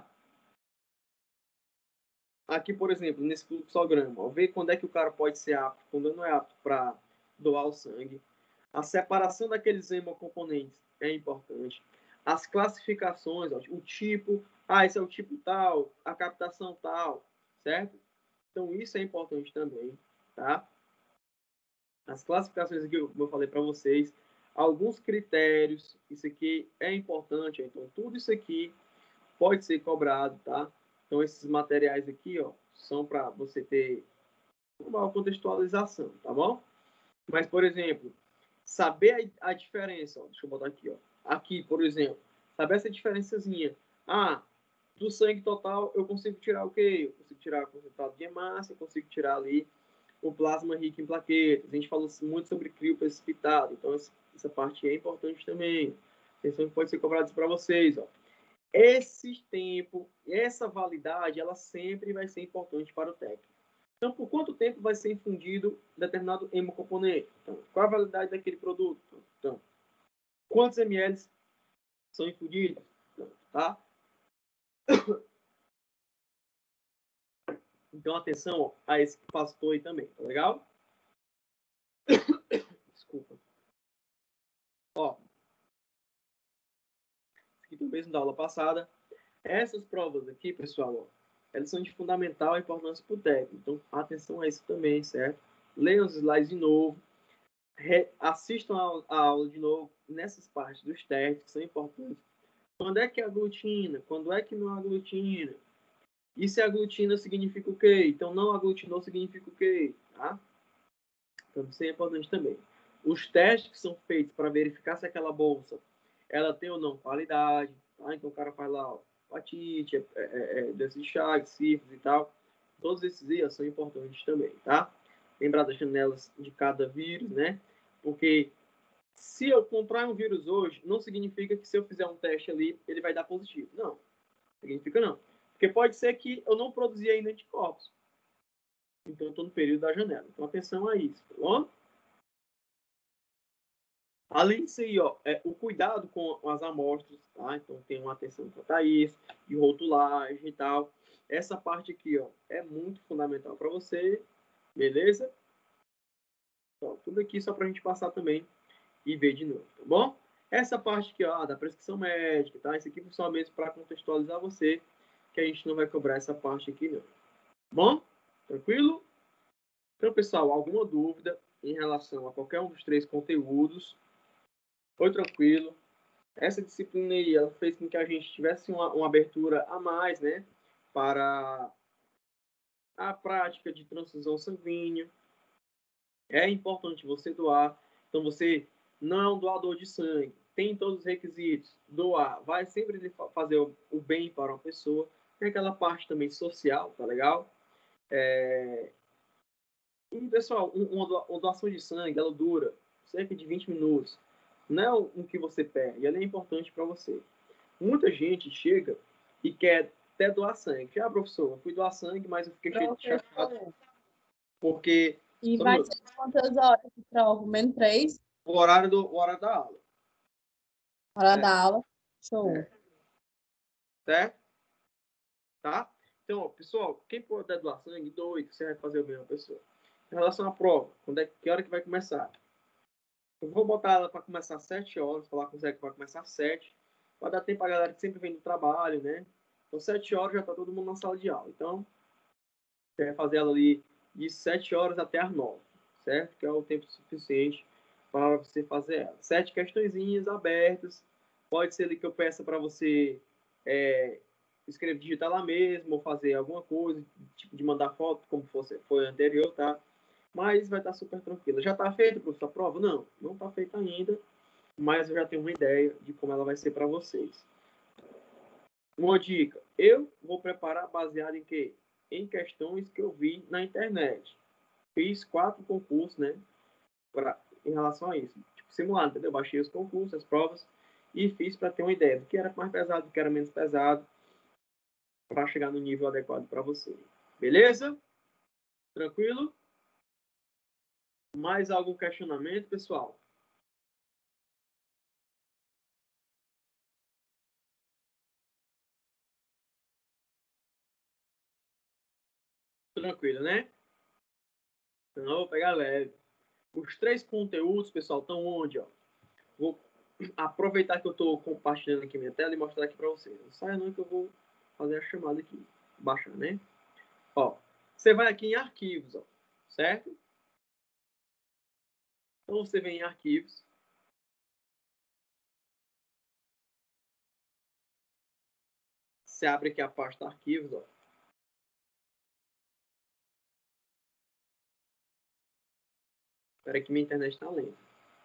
Aqui, por exemplo, nesse fluxograma, ó, ver quando é que o cara pode ser apto, quando não é apto para doar o sangue. A separação daqueles hemocomponentes é importante. As classificações, ó, o tipo, ah, esse é o tipo tal, a captação tal, certo? Então, isso é importante também, tá? As classificações aqui, como eu falei para vocês, alguns critérios, isso aqui é importante, então tudo isso aqui pode ser cobrado, tá? Então, esses materiais aqui, ó, são para você ter uma contextualização, tá bom? Mas, por exemplo, saber a, a diferença, ó, deixa eu botar aqui, ó. Aqui, por exemplo, saber essa diferençazinha. Ah, do sangue total, eu consigo tirar o quê? Eu consigo tirar o concentrado de hemácia, eu consigo tirar ali o plasma rico em plaquetas. A gente falou muito sobre crio precipitado, então essa, essa parte é importante também. Atenção que pode ser cobrado para vocês, ó. Esse tempo, essa validade, ela sempre vai ser importante para o técnico. Então, por quanto tempo vai ser infundido determinado hemocomponente? Então, qual a validade daquele produto? Então, quantos ml são infundidos? Então, tá? Então, atenção a esse pastor aí também, tá legal? Desculpa. Ó, aqui do mesmo da aula passada. Essas provas aqui, pessoal, ó, elas são de fundamental importância para o técnico. Então, atenção a isso também, certo? Leiam os slides de novo. Re, assistam a, a aula de novo nessas partes dos testes que são importantes. Quando é que é aglutina? Quando é que não é aglutina? E se aglutina significa o quê? Então, não aglutinou significa o quê? Tá? Então, isso é importante também. Os testes que são feitos para verificar se aquela bolsa ela tem ou não qualidade. Tá? Então, o cara faz lá, ó, hepatite, é, é, é, doença de Chagas, sífilis e tal. Todos esses aí ó, são importantes também, tá? lembrar das janelas de cada vírus, né? Porque se eu contrair um vírus hoje, não significa que se eu fizer um teste ali, ele vai dar positivo. Não, significa não. Porque pode ser que eu não produzi ainda anticorpos. Então, eu estou no período da janela. Então, atenção a isso, tá bom? Além disso aí, ó, é, o cuidado com as amostras, tá? Então, tem uma atenção quanto a isso, de rotulagem e tal. Essa parte aqui, ó, é muito fundamental para você, beleza? Então, tudo aqui só para a gente passar também e ver de novo, tá bom? Essa parte aqui, ó, da prescrição médica, tá? Isso aqui foi só mesmo para contextualizar você, que a gente não vai cobrar essa parte aqui, não. Tá bom? Tranquilo? Então, pessoal, alguma dúvida em relação a qualquer um dos três conteúdos? Foi tranquilo? Essa disciplina aí, ela fez com que a gente tivesse uma, uma abertura a mais, né? Para a prática de transfusão sanguínea. É importante você doar. Então, você não é um doador de sangue. Tem todos os requisitos. Doar. Vai sempre fazer o, o bem para uma pessoa. Tem aquela parte também social, tá legal? É... E, pessoal, uma doação de sangue, ela dura cerca de vinte minutos. Não é o que você perde. Ela é importante para você. Muita gente chega e quer até doar sangue. Ah, professor, eu fui doar sangue, mas eu fiquei cheio de chateado. Porque... E vai ser quantas horas de prova? Menos três? O horário, do, o horário da aula. Hora é. da aula. Show. É. Certo? Tá? Então, ó, pessoal, quem puder doar sangue, doe, que você vai fazer o bem a pessoa. Em relação à prova, quando é, que hora que vai começar? Eu vou botar ela para começar às sete horas, falar com o Zé que vai começar às sete. Vai dar tempo a galera que sempre vem do trabalho, né? Então, sete horas já está todo mundo na sala de aula. Então, você vai fazer ela ali de sete horas até as nove, certo? Que é o tempo suficiente para você fazer ela. Sete questõezinhas abertas. Pode ser ali que eu peça para você é, escrever, digitar lá mesmo, ou fazer alguma coisa, tipo de mandar foto, como fosse, foi anterior, tá? Mas vai estar super tranquilo. Já está feita, professor, a prova? Não, não está feita ainda, mas eu já tenho uma ideia de como ela vai ser para vocês. Uma dica, eu vou preparar baseado em quê? Em questões que eu vi na internet. Fiz quatro concursos, né, pra, em relação a isso. Tipo, simulado, entendeu? Baixei os concursos, as provas, e fiz para ter uma ideia do que era mais pesado, do que era menos pesado, para chegar no nível adequado para você. Beleza? Tranquilo? Mais algum questionamento, pessoal? Tranquilo, né? Então, eu vou pegar leve. Os três conteúdos, pessoal, estão onde? Ó? Vou aproveitar que eu estou compartilhando aqui minha tela e mostrar aqui para vocês. Não saia não que eu vou fazer a chamada aqui. Baixar, né? Ó, você vai aqui em arquivos, ó, certo? Então você vem em arquivos. Você abre aqui a pasta arquivos, ó. Espera que minha internet está lenta.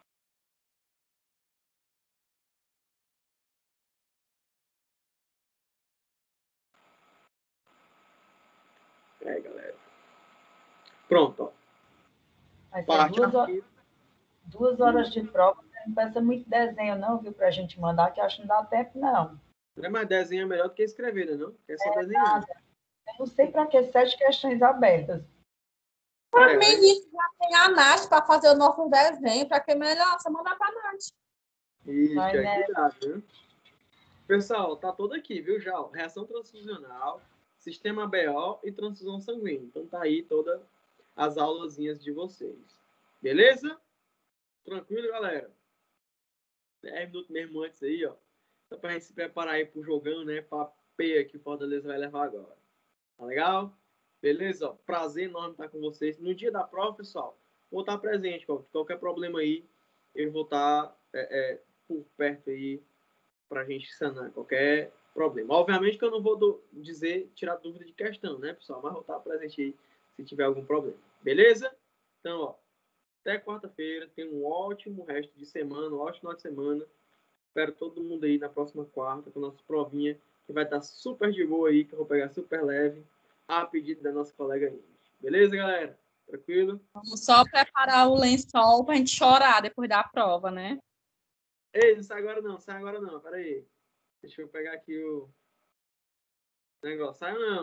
É, galera. Pronto, ó. Vai ser Parte duas, horas, arquivo. duas horas de prova. Não peça muito desenho, não, viu, pra gente mandar, que acho que não dá tempo, não. Não é mais desenho é melhor do que escrever, né, não? É só É desenhar. nada. Eu não sei para que sete questões abertas. Para É, mim, mas- isso já tem a Nath para fazer o nosso desenho. Para que melhor você mandar para a Nath. Ixi, Vai, é, né? cuidado, viu? Pessoal, tá todo aqui, viu, já? Ó, reação transfusional, sistema B O e transfusão sanguínea. Então tá aí todas as aulazinhas de vocês. Beleza? Tranquilo, galera? dez minutos mesmo antes aí, ó. Só pra gente se preparar aí pro jogão, né? Pra peia que o Fortaleza vai levar agora. Tá legal? Beleza? Ó, prazer enorme estar com vocês. No dia da prova, pessoal, vou estar presente. Ó. Qualquer problema aí, eu vou estar é, é, por perto aí pra gente sanar qualquer problema. Obviamente que eu não vou do, dizer, tirar dúvida de questão, né, pessoal? Mas vou estar presente aí se tiver algum problema. Beleza? Então, ó, até quarta-feira. Tenha um ótimo resto de semana, um ótimo final de semana. Espero todo mundo aí na próxima quarta com a nossa provinha, que vai estar super de boa aí, que eu vou pegar super leve, a pedido da nossa colega Indy. Beleza, galera? Tranquilo? Vamos só preparar o lençol pra gente chorar depois da prova, né? Ei, não sai agora não, sai agora não, peraí. Deixa eu pegar aqui o negócio. Sai não.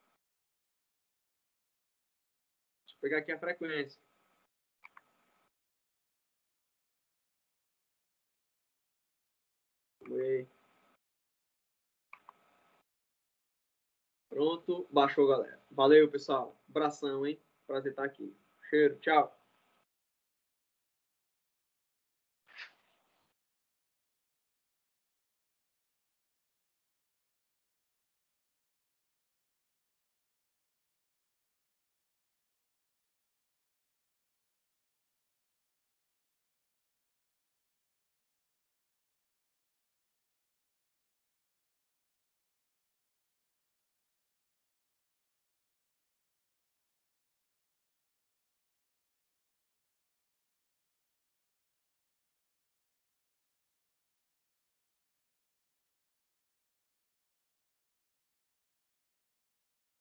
Deixa eu pegar aqui a frequência. Oi. Pronto, baixou, galera. Valeu, pessoal. Abração, hein? Prazer estar aqui. Cheiro, tchau.